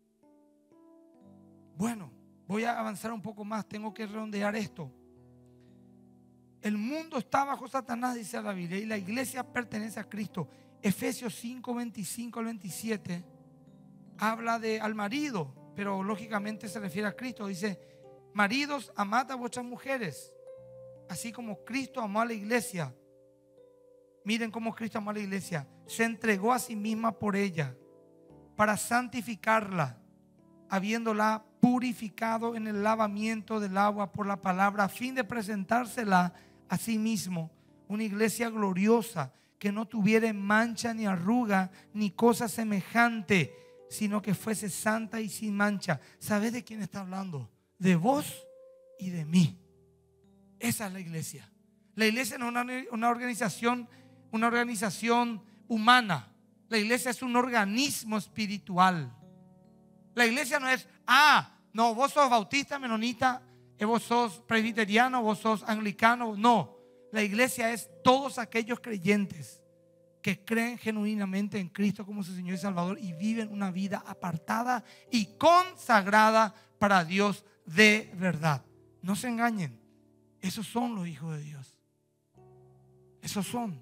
Bueno, voy a avanzar un poco más. Tengo que redondear esto. El mundo está bajo Satanás, dice la Biblia, y la iglesia pertenece a Cristo. Efesios 5, 25 al 27 habla al marido, pero lógicamente se refiere a Cristo. Dice: maridos, amad a vuestras mujeres, así como Cristo amó a la iglesia. Miren cómo Cristo amó a la iglesia. Se entregó a sí misma por ella, para santificarla, habiéndola purificado en el lavamiento del agua por la palabra, a fin de presentársela a sí mismo, una iglesia gloriosa, que no tuviera mancha ni arruga ni cosa semejante, sino que fuese santa y sin mancha. ¿Sabes de quién está hablando? De vos y de mí. Esa es la iglesia. La iglesia no es una organización humana. La iglesia es un organismo espiritual. La iglesia no es, no, vos sos bautista, menonita, vos sos presbiteriano, vos sos anglicano. No, la iglesia es todos aquellos creyentes que creen genuinamente en Cristo como su Señor y Salvador y viven una vida apartada y consagrada para Dios de verdad. No se engañen, esos son los hijos de Dios. Esos son.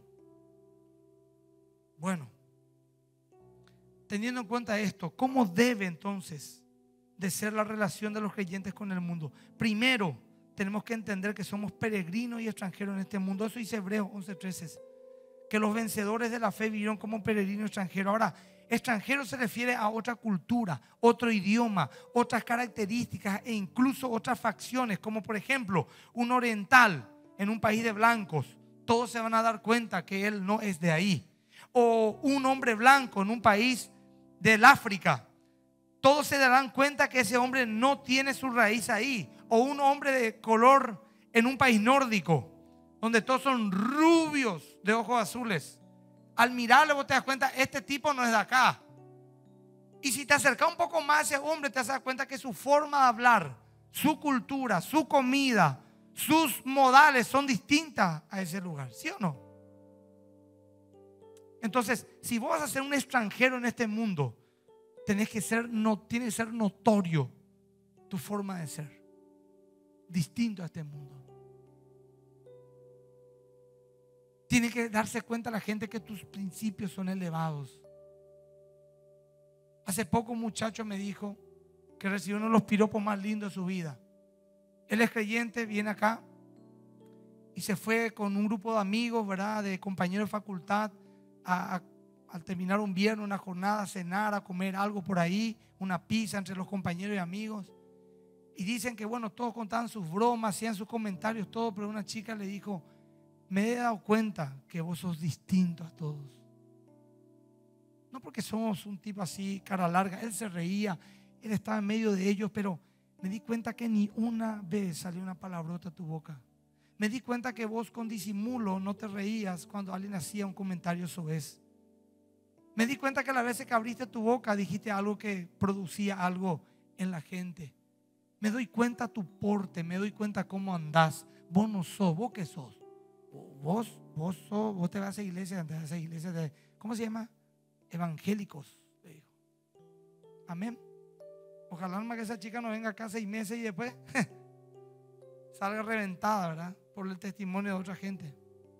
Bueno, teniendo en cuenta esto, ¿cómo debe entonces de ser la relación de los creyentes con el mundo? Primero, tenemos que entender que somos peregrinos y extranjeros en este mundo. Eso dice Hebreos 11:13, que los vencedores de la fe vivieron como peregrinos extranjeros. Ahora, extranjero se refiere a otra cultura, otro idioma, otras características e incluso otras facciones, como por ejemplo un oriental en un país de blancos. Todos se van a dar cuenta que él no es de ahí. O un hombre blanco en un país del África, todos se darán cuenta que ese hombre no tiene su raíz ahí. O un hombre de color en un país nórdico, donde todos son rubios de ojos azules. Al mirarle vos te das cuenta, este tipo no es de acá. Y si te acercas un poco más a ese hombre, te das cuenta que su forma de hablar, su cultura, su comida, sus modales son distintas a ese lugar. ¿Sí o no? Entonces, si vos vas a ser un extranjero en este mundo, tiene que ser notorio tu forma de ser, distinto a este mundo. Tiene que darse cuenta la gente que tus principios son elevados. Hace poco un muchacho me dijo que recibió uno de los piropos más lindos de su vida. Él es creyente, viene acá y se fue con un grupo de amigos, ¿verdad?, de compañeros de facultad al terminar un viernes, una jornada, a cenar, a comer algo por ahí, una pizza entre los compañeros y amigos. Y dicen que bueno, todos contaban sus bromas, hacían sus comentarios, todo, pero una chica le dijo: me he dado cuenta que vos sos distinto a todos. No porque somos un tipo así, cara larga. Él se reía, él estaba en medio de ellos, pero me di cuenta que ni una vez salió una palabrota de tu boca. Me di cuenta que vos con disimulo no te reías cuando alguien hacía un comentario soez. Me di cuenta que a las veces que abriste tu boca dijiste algo que producía algo en la gente. Me doy cuenta tu porte, me doy cuenta cómo andás. Vos no sos, ¿vos qué sos? Vos te vas a iglesias, ¿cómo se llama? Evangélicos, le dijo. Amén. Ojalá más que esa chica no venga acá 6 meses y después salga reventada, ¿verdad?, por el testimonio de otra gente.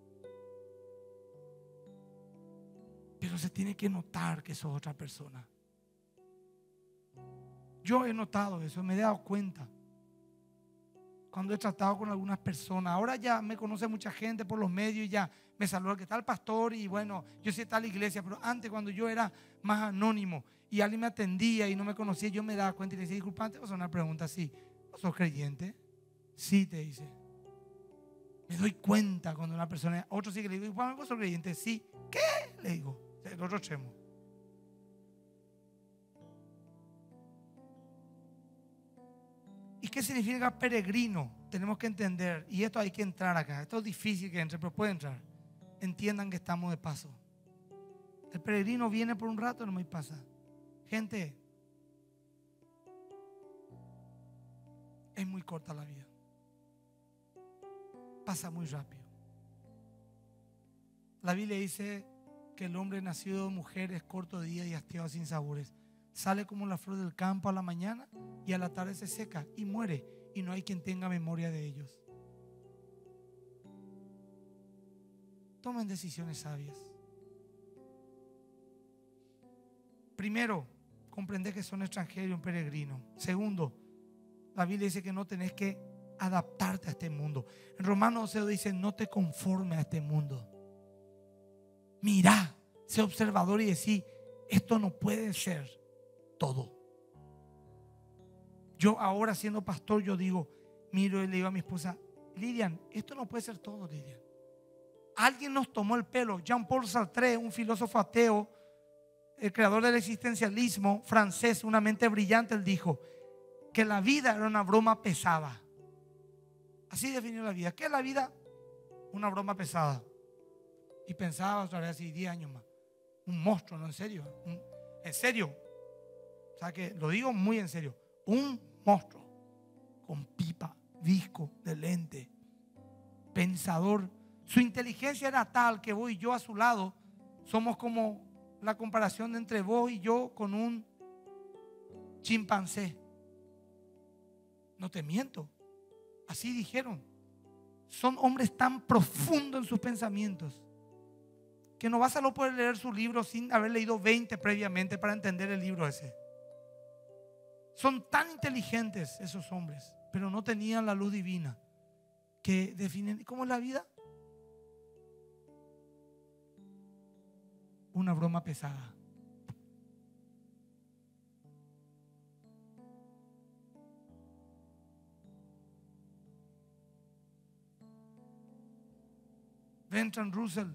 Pero se tiene que notar que sos otra persona. Yo he notado eso, me he dado cuenta. cuando he tratado con algunas personas. Ahora ya me conoce mucha gente por los medios y ya me saluda que tal pastor y bueno, yo sé tal iglesia. Pero antes, cuando yo era más anónimo y alguien me atendía y no me conocía, yo me daba cuenta y le decía, disculpa, antes una pregunta así, ¿vos sos creyente? Sí, te dice. Me doy cuenta cuando una persona, otro sí que le digo, ¿vos sos creyente? Sí. ¿Qué? Le digo, el otro extremo. ¿Y qué significa peregrino? Tenemos que entender, y esto hay que entrar acá. Esto es difícil que entre, pero puede entrar. Entiendan que estamos de paso. El peregrino viene por un rato, no me pasa. Gente, es muy corta la vida. Pasa muy rápido. La Biblia dice que el hombre nacido de mujer es corto de día y hastiado sin sabores. Sale como la flor del campo a la mañana y a la tarde se seca y muere, y no hay quien tenga memoria de ellos. Tomen decisiones sabias. Primero, comprender que son extranjeros y un peregrino. Segundo, la Biblia dice que no tenés que adaptarte a este mundo. En Romanos 12 dice, no te conformes a este mundo. Mirá, sé observador y decís, esto no puede ser todo. Yo ahora siendo pastor, yo digo, miro y le digo a mi esposa, Lilian, esto no puede ser todo, Lilian. Alguien nos tomó el pelo. Jean-Paul Sartre, un filósofo ateo, el creador del existencialismo francés, una mente brillante, él dijo que la vida era una broma pesada. Así definió la vida. ¿Qué es la vida? Una broma pesada. Y pensaba otra vez así 10 años más. Un monstruo, no, en serio. En serio. O sea que lo digo muy en serio. Un monstruo con pipa, disco, de lente, pensador. Su inteligencia era tal que vos y yo a su lado somos como la comparación entre vos y yo con un chimpancé. No te miento. Así dijeron. Son hombres tan profundos en sus pensamientos que no vas a lo poder leer su libro sin haber leído 20 previamente para entender el libro ese. Son tan inteligentes esos hombres, pero no tenían la luz divina que definen. ¿Cómo es la vida? Una broma pesada. Bertrand Russell.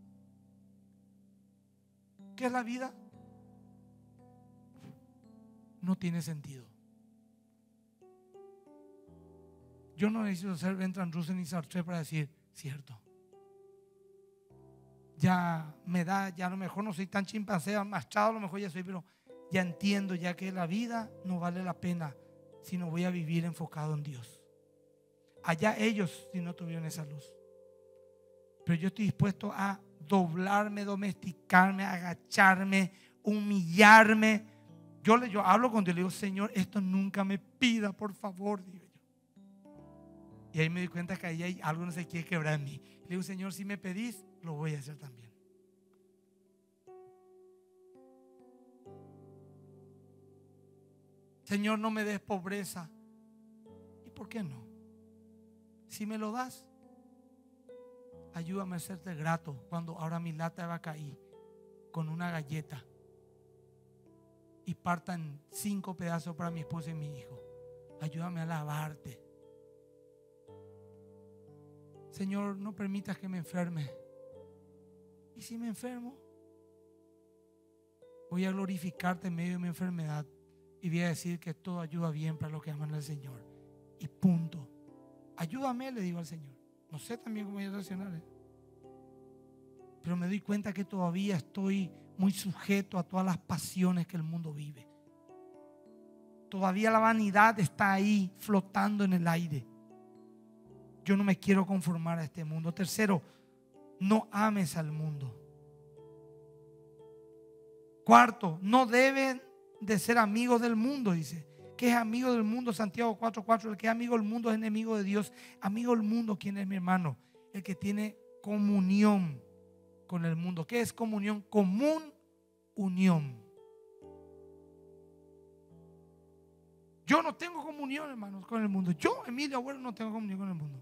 ¿Qué es la vida? No tiene sentido. Yo no necesito ser Bertrand Russell ni Sartre para decir cierto. Ya me da, ya a lo mejor no soy tan chimpancé, machado a lo mejor ya soy, pero ya entiendo ya que la vida no vale la pena si no voy a vivir enfocado en Dios. Allá ellos si no tuvieron esa luz. Pero yo estoy dispuesto a doblarme, domesticarme, agacharme, humillarme. Yo hablo con Dios, le digo, Señor, esto nunca me pida, por favor, digo yo. Y ahí me di cuenta que ahí hay algo que no se quiere quebrar en mí. Le digo, Señor, si me pedís, lo voy a hacer también. Señor, no me des pobreza. ¿Y por qué no? Si me lo das, ayúdame a serte grato cuando ahora mi lata va a caer con una galleta y partan 5 pedazos para mi esposa y mi hijo. Ayúdame a alabarte. Señor, no permitas que me enferme. Y si me enfermo, voy a glorificarte en medio de mi enfermedad y voy a decir que todo ayuda bien para los que aman al Señor. Y punto. Ayúdame, le digo al Señor. No sé también cómo voy a reaccionar, pero me doy cuenta que todavía estoy muy sujeto a todas las pasiones que el mundo vive. Todavía la vanidad está ahí flotando en el aire. Yo no me quiero conformar a este mundo. Tercero, no ames al mundo. Cuarto, no deben de ser amigos del mundo, dice. ¿Qué es amigo del mundo? Santiago 4:4. El que es amigo del mundo es enemigo de Dios. Amigo del mundo, ¿quién es, mi hermano? El que tiene comunión con el mundo. ¿Qué es comunión? Común unión. Yo no tengo comunión, hermanos, con el mundo. Yo, Emilio Agüero, no tengo comunión con el mundo.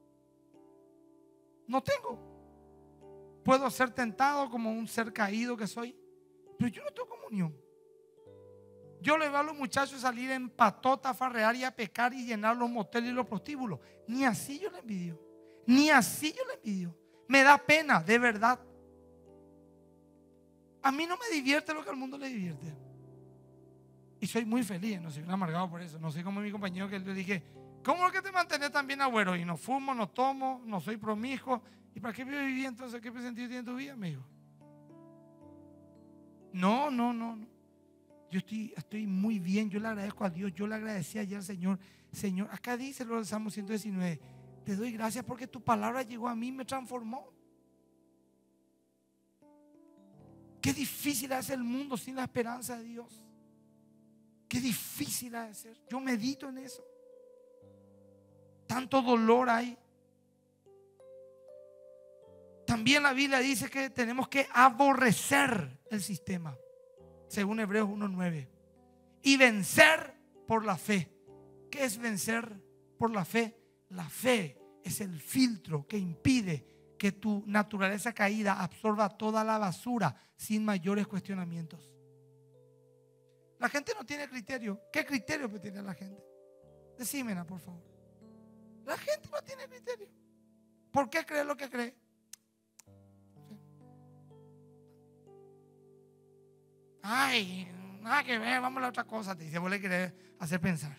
No tengo. Puedo ser tentado como un ser caído que soy, pero yo no tengo comunión. Yo le veo a los muchachos salir en patota, a farrear y a pecar y llenar los moteles y los prostíbulos. Ni así yo le envidio. Ni así yo le envidio. Me da pena, de verdad. A mí no me divierte lo que al mundo le divierte. Y soy muy feliz, no soy un amargado por eso. No soy como mi compañero que le dije, ¿cómo es que te mantienes tan bien, Agüero? Y no fumo, no tomo, no soy promiscuo. ¿Y para qué viví entonces? ¿Qué sentido tiene tu vida, amigo? No. Yo estoy muy bien. Yo le agradezco a Dios. Yo le agradecí ayer al Señor. Señor, acá dice el Salmo 119. Te doy gracias porque tu palabra llegó a mí y me transformó. Qué difícil es el mundo sin la esperanza de Dios. Qué difícil ha de ser. Yo medito en eso. Tanto dolor hay. También la Biblia dice que tenemos que aborrecer el sistema, según Hebreos 1:9, y vencer por la fe. ¿Qué es vencer por la fe? La fe es el filtro que impide que tu naturaleza caída absorba toda la basura sin mayores cuestionamientos. La gente no tiene criterio. ¿Qué criterio tiene la gente? Decímela, por favor. La gente no tiene criterio. ¿Por qué cree lo que cree? Ay, nada que ver, vamos a la otra cosa. Te dice, vos le querés hacer pensar.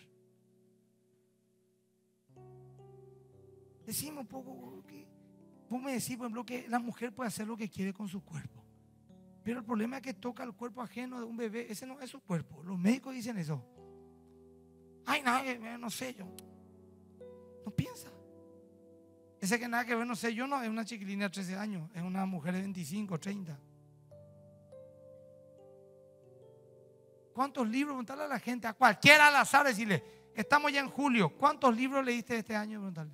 Decimos un poco que vos me decís, por ejemplo, que la mujer puede hacer lo que quiere con su cuerpo. Pero el problema es que toca el cuerpo ajeno de un bebé. Ese no es su cuerpo. Los médicos dicen eso. Ay, nada que ver, no sé yo. No piensa. Ese que nada que ver, no sé yo, no es una chiquilina de 13 años. Es una mujer de 25, 30. ¿Cuántos libros? Preguntarle a la gente, a cualquiera al azar, decirle, estamos ya en julio, ¿cuántos libros leíste este año? Preguntarle.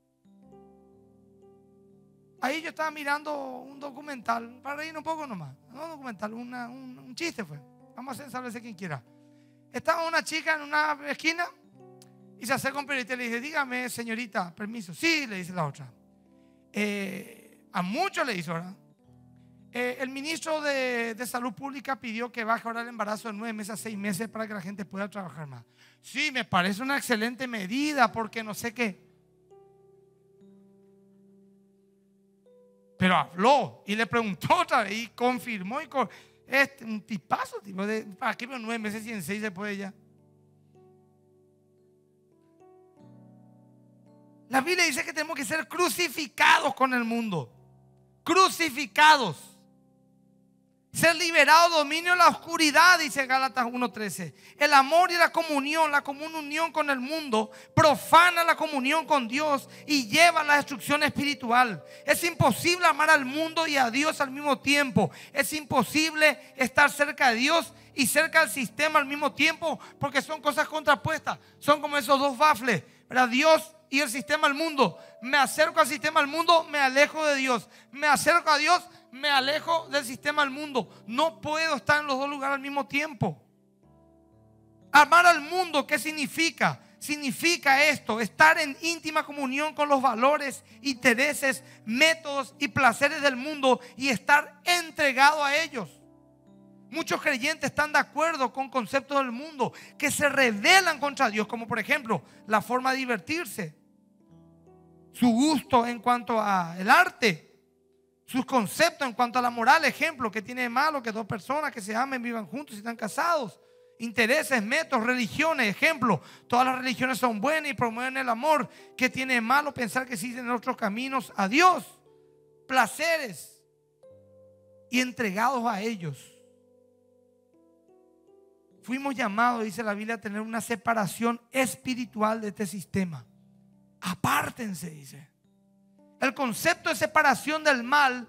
Ahí yo estaba mirando un documental, para reír un poco nomás, no un documental, un chiste fue. Vamos a hacer quien quiera. Estaba una chica en una esquina y se acerca un periodista y le dice, dígame, señorita, permiso. Sí, le dice la otra. A muchos le hizo, ¿verdad? El ministro de Salud Pública pidió que baje ahora el embarazo de 9 meses a 6 meses para que la gente pueda trabajar más. Sí, me parece una excelente medida porque no sé qué. Pero habló y le preguntó otra vez y confirmó. Un tipazo, tipo de, ¿para qué 9 meses y en 6 se puede ya? La Biblia dice que tenemos que ser crucificados con el mundo. Crucificados. Ser liberado del dominio de la oscuridad, dice Gálatas 1:13. El amor y la común unión con el mundo, profana la comunión con Dios y lleva a la destrucción espiritual. Es imposible amar al mundo y a Dios al mismo tiempo. Es imposible estar cerca de Dios y cerca del sistema al mismo tiempo, porque son cosas contrapuestas. Son como esos dos bafles, ¿verdad? Dios y el sistema al mundo. Me acerco al sistema al mundo, me alejo de Dios. Me acerco a Dios, me alejo del sistema al mundo. No puedo estar en los dos lugares al mismo tiempo. Amar al mundo, ¿qué significa? Significa esto: estar en íntima comunión con los valores, intereses, métodos y placeres del mundo y estar entregado a ellos. Muchos creyentes están de acuerdo con conceptos del mundo que se rebelan contra Dios, como por ejemplo la forma de divertirse, su gusto en cuanto al arte, sus conceptos en cuanto a la moral. Ejemplo, ¿qué tiene de malo que dos personas que se amen vivan juntos y están casados? Intereses, métodos, religiones. Ejemplo, todas las religiones son buenas y promueven el amor. ¿Qué tiene de malo pensar que existen otros caminos a Dios? Placeres y entregados a ellos. Fuimos llamados, dice la Biblia, a tener una separación espiritual de este sistema. Apártense, dice. El concepto de separación del mal,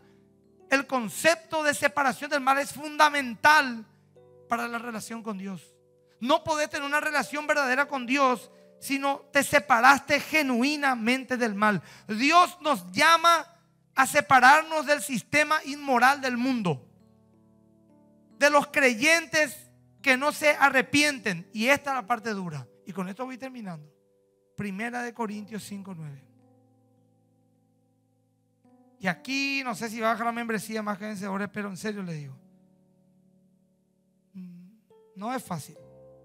es fundamental para la relación con Dios. No podés tener una relación verdadera con Dios si no te separaste genuinamente del mal. Dios nos llama a separarnos del sistema inmoral del mundo, de los creyentes que no se arrepienten. Y esta es la parte dura. Y con esto voy terminando. Primera de Corintios 5:9. Y aquí no sé si baja la membresía más que vencedores, pero en serio le digo, no es fácil.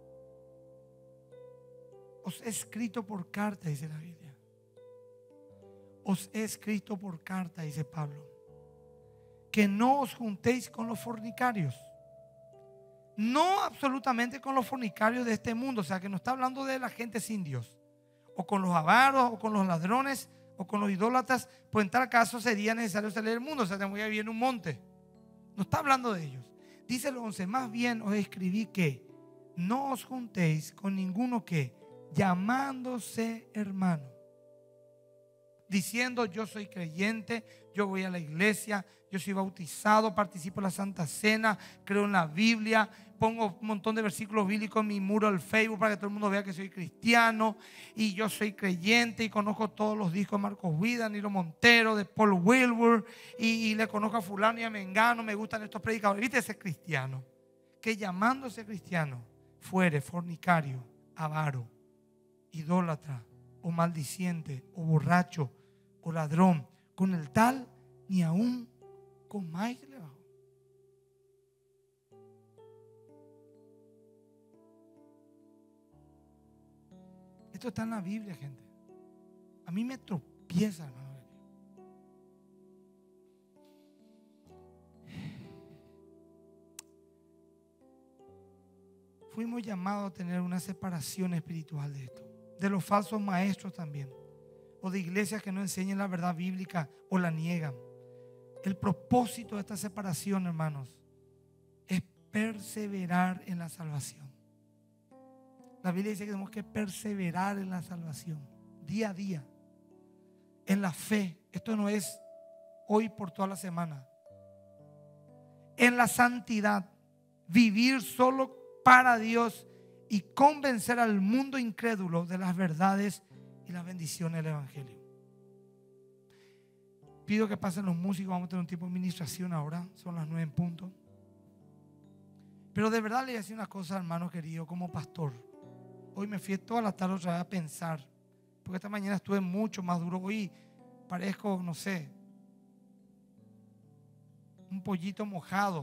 Os he escrito por carta, dice la Biblia. Os he escrito por carta, dice Pablo, que no os juntéis con los fornicarios. No absolutamente con los fornicarios de este mundo. O sea, que no está hablando de la gente sin Dios, o con los avaros, o con los ladrones, o con los idólatras. Pues en tal caso sería necesario salir del mundo. O sea, te voy a vivir en un monte. No está hablando de ellos. Dice el 11, más bien os escribí que no os juntéis con ninguno que, llamándose hermano, diciendo yo soy creyente, yo voy a la iglesia, yo soy bautizado, participo en la Santa Cena, creo en la Biblia, pongo un montón de versículos bíblicos en mi muro del Facebook para que todo el mundo vea que soy cristiano y yo soy creyente y conozco todos los discos de Marcos Vida, Nilo Montero, de Paul Wilbur y le conozco a fulano y a mengano, me gustan estos predicadores. ¿Viste ese cristiano? Que llamándose cristiano fuere fornicario, avaro, idólatra o maldiciente o borracho o ladrón, con el tal ni aún comáis debajo. Esto está en la Biblia, gente. A mí me tropieza, hermano. Fuimos llamados a tener una separación espiritual de esto, de los falsos maestros también, o de iglesias que no enseñan la verdad bíblica o la niegan. El propósito de esta separación, hermanos, es perseverar en la salvación. La Biblia dice que tenemos que perseverar en la salvación, día a día, en la fe. Esto no es hoy por toda la semana. En la santidad, vivir solo para Dios y convencer al mundo incrédulo de las verdades y las bendiciones del Evangelio. Pido que pasen los músicos, vamos a tener un tiempo de administración ahora, son las 9 en punto. Pero de verdad le voy a decir una cosa, hermano querido, como pastor. Hoy me fui toda la tarde otra vez a pensar, porque esta mañana estuve mucho más duro. Hoy parezco, no sé, un pollito mojado.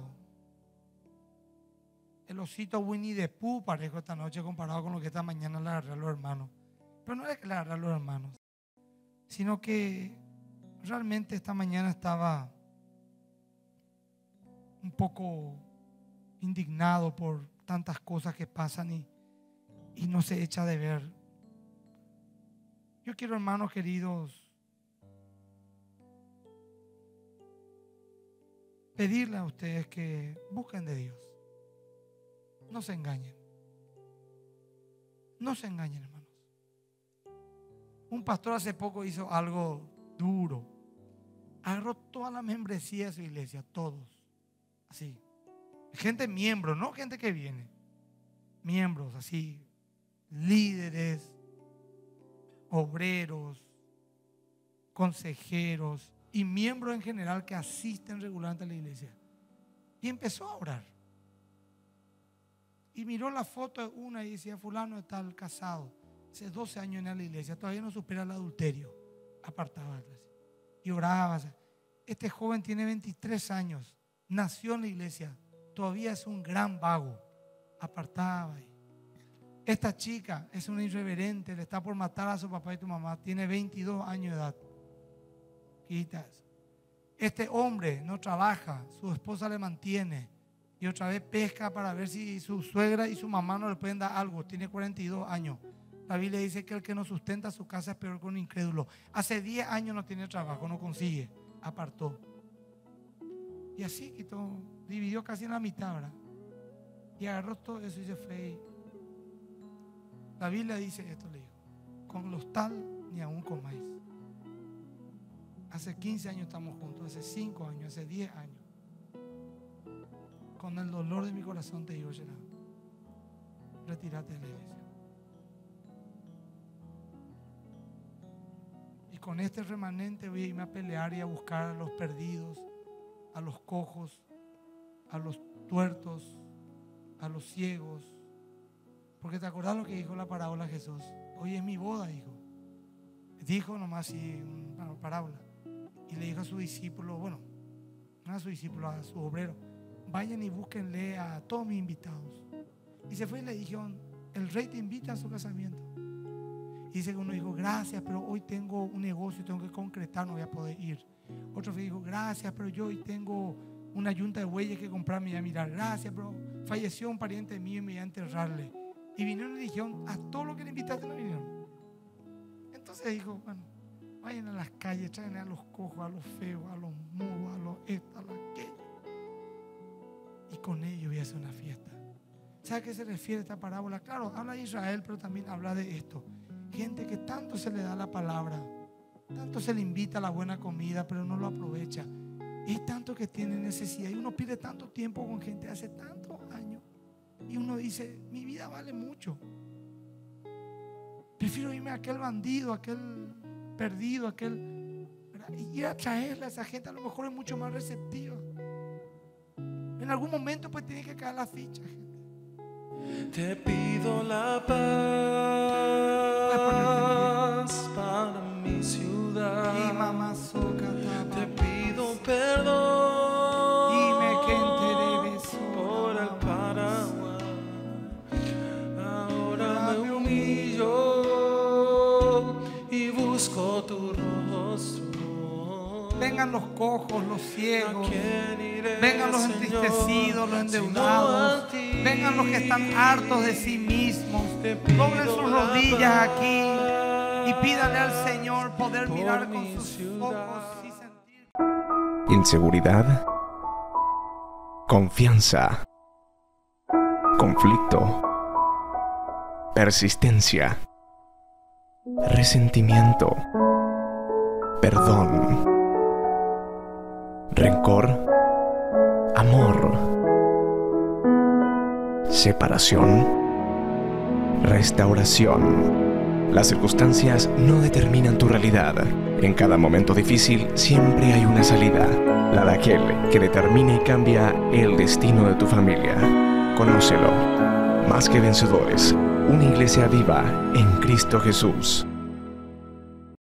El osito Winnie the Pooh parezco esta noche comparado con lo que esta mañana le agarré a los hermanos. Pero no es que le agarré a los hermanos, sino que realmente esta mañana estaba un poco indignado por tantas cosas que pasan y no se echa de ver. Yo quiero, hermanos queridos, pedirle a ustedes que busquen de Dios. No se engañen. No se engañen, hermanos. Un pastor hace poco hizo algo duro. Agarró toda la membresía de su iglesia, todos. Así. Gente miembro, no gente que viene. Miembros, así. Líderes, obreros, consejeros y miembros en general que asisten regularmente a la iglesia. Y empezó a orar. Y miró la foto de una y decía, fulano está casado, hace 12 años en la iglesia, todavía no supera el adulterio, apartado de la iglesia. Y oraba. Este joven tiene 23 años, nació en la iglesia, todavía es un gran vago, apartaba. Esta chica es una irreverente, le está por matar a su papá y tu mamá, tiene 22 años de edad. Quita eso. Este hombre no trabaja, su esposa le mantiene. Y otra vez pesca para ver si su suegra y su mamá no le pueden dar algo. Tiene 42 años. La Biblia dice que el que no sustenta su casa es peor que un incrédulo. Hace 10 años no tiene trabajo, no consigue. Apartó. Y así quitó, dividió casi en la mitad, ¿verdad? Y agarró todo eso y se fue. La Biblia dice esto, le digo. Con los tal ni aún comáis. Hace 15 años estamos juntos, hace 5 años, hace 10 años. Con el dolor de mi corazón te digo, Gerard, retírate de la iglesia. Y con este remanente voy a irme a pelear y a buscar a los perdidos, a los cojos, a los tuertos, a los ciegos, Porque te acordás lo que dijo la parábola Jesús. Hoy es mi boda, dijo. Dijo nomás así una parábola. Y le dijo a su discípulo, bueno, no a su discípulo, a su obrero, vayan y búsquenle a todos mis invitados. Y se fue y le dijeron, el rey te invita a su casamiento. Y dice que uno dijo, gracias, pero hoy tengo un negocio, tengo que concretar, no voy a poder ir. Otro dijo, gracias, pero yo hoy tengo una yunta de bueyes que comprar, me voy a mirar. Gracias, pero falleció un pariente mío y me voy a enterrarle. Y vinieron y dijeron, a todos los que le invitaste no vinieron. Entonces dijo, bueno, vayan a las calles, tráiganle a los cojos, a los feos, a los mudos, a los esto, a los aquello. Y con ellos voy a hacer una fiesta. ¿Sabe a qué se refiere esta parábola? Claro, habla de Israel, pero también habla de esto. Gente que tanto se le da la palabra, tanto se le invita a la buena comida, pero no lo aprovecha. Es tanto que tiene necesidad. Y uno pide tanto tiempo con gente hace tantos años. Y uno dice, mi vida vale mucho. Prefiero irme a aquel bandido, aquel perdido, aquel, ¿verdad? Y ir a traerle a esa gente. A lo mejor es mucho más receptiva. En algún momento pues tiene que caer la ficha, gente. Te pido la paz para mi ciudad. Y mamá soca, te pido perdón. Dime que entere por el Paraguay. Ahora me humillo y busco tu rostro. Vengan los cojos, los ciegos. ¿A quién iré, Vengan los Señor, entristecidos, los sino endeudados. a ti? Vengan los que están hartos de sí mismos. Te pido Doblen sus la rodillas paz aquí y pídale al Señor poder por mirar con mi sus ciudad. ojos y sentir. Inseguridad, confianza, conflicto, persistencia, resentimiento, perdón, rencor, amor, separación, restauración. Las circunstancias no determinan tu realidad. En cada momento difícil siempre hay una salida. La de aquel que determina y cambia el destino de tu familia. Conócelo. Más que vencedores, una iglesia viva en Cristo Jesús.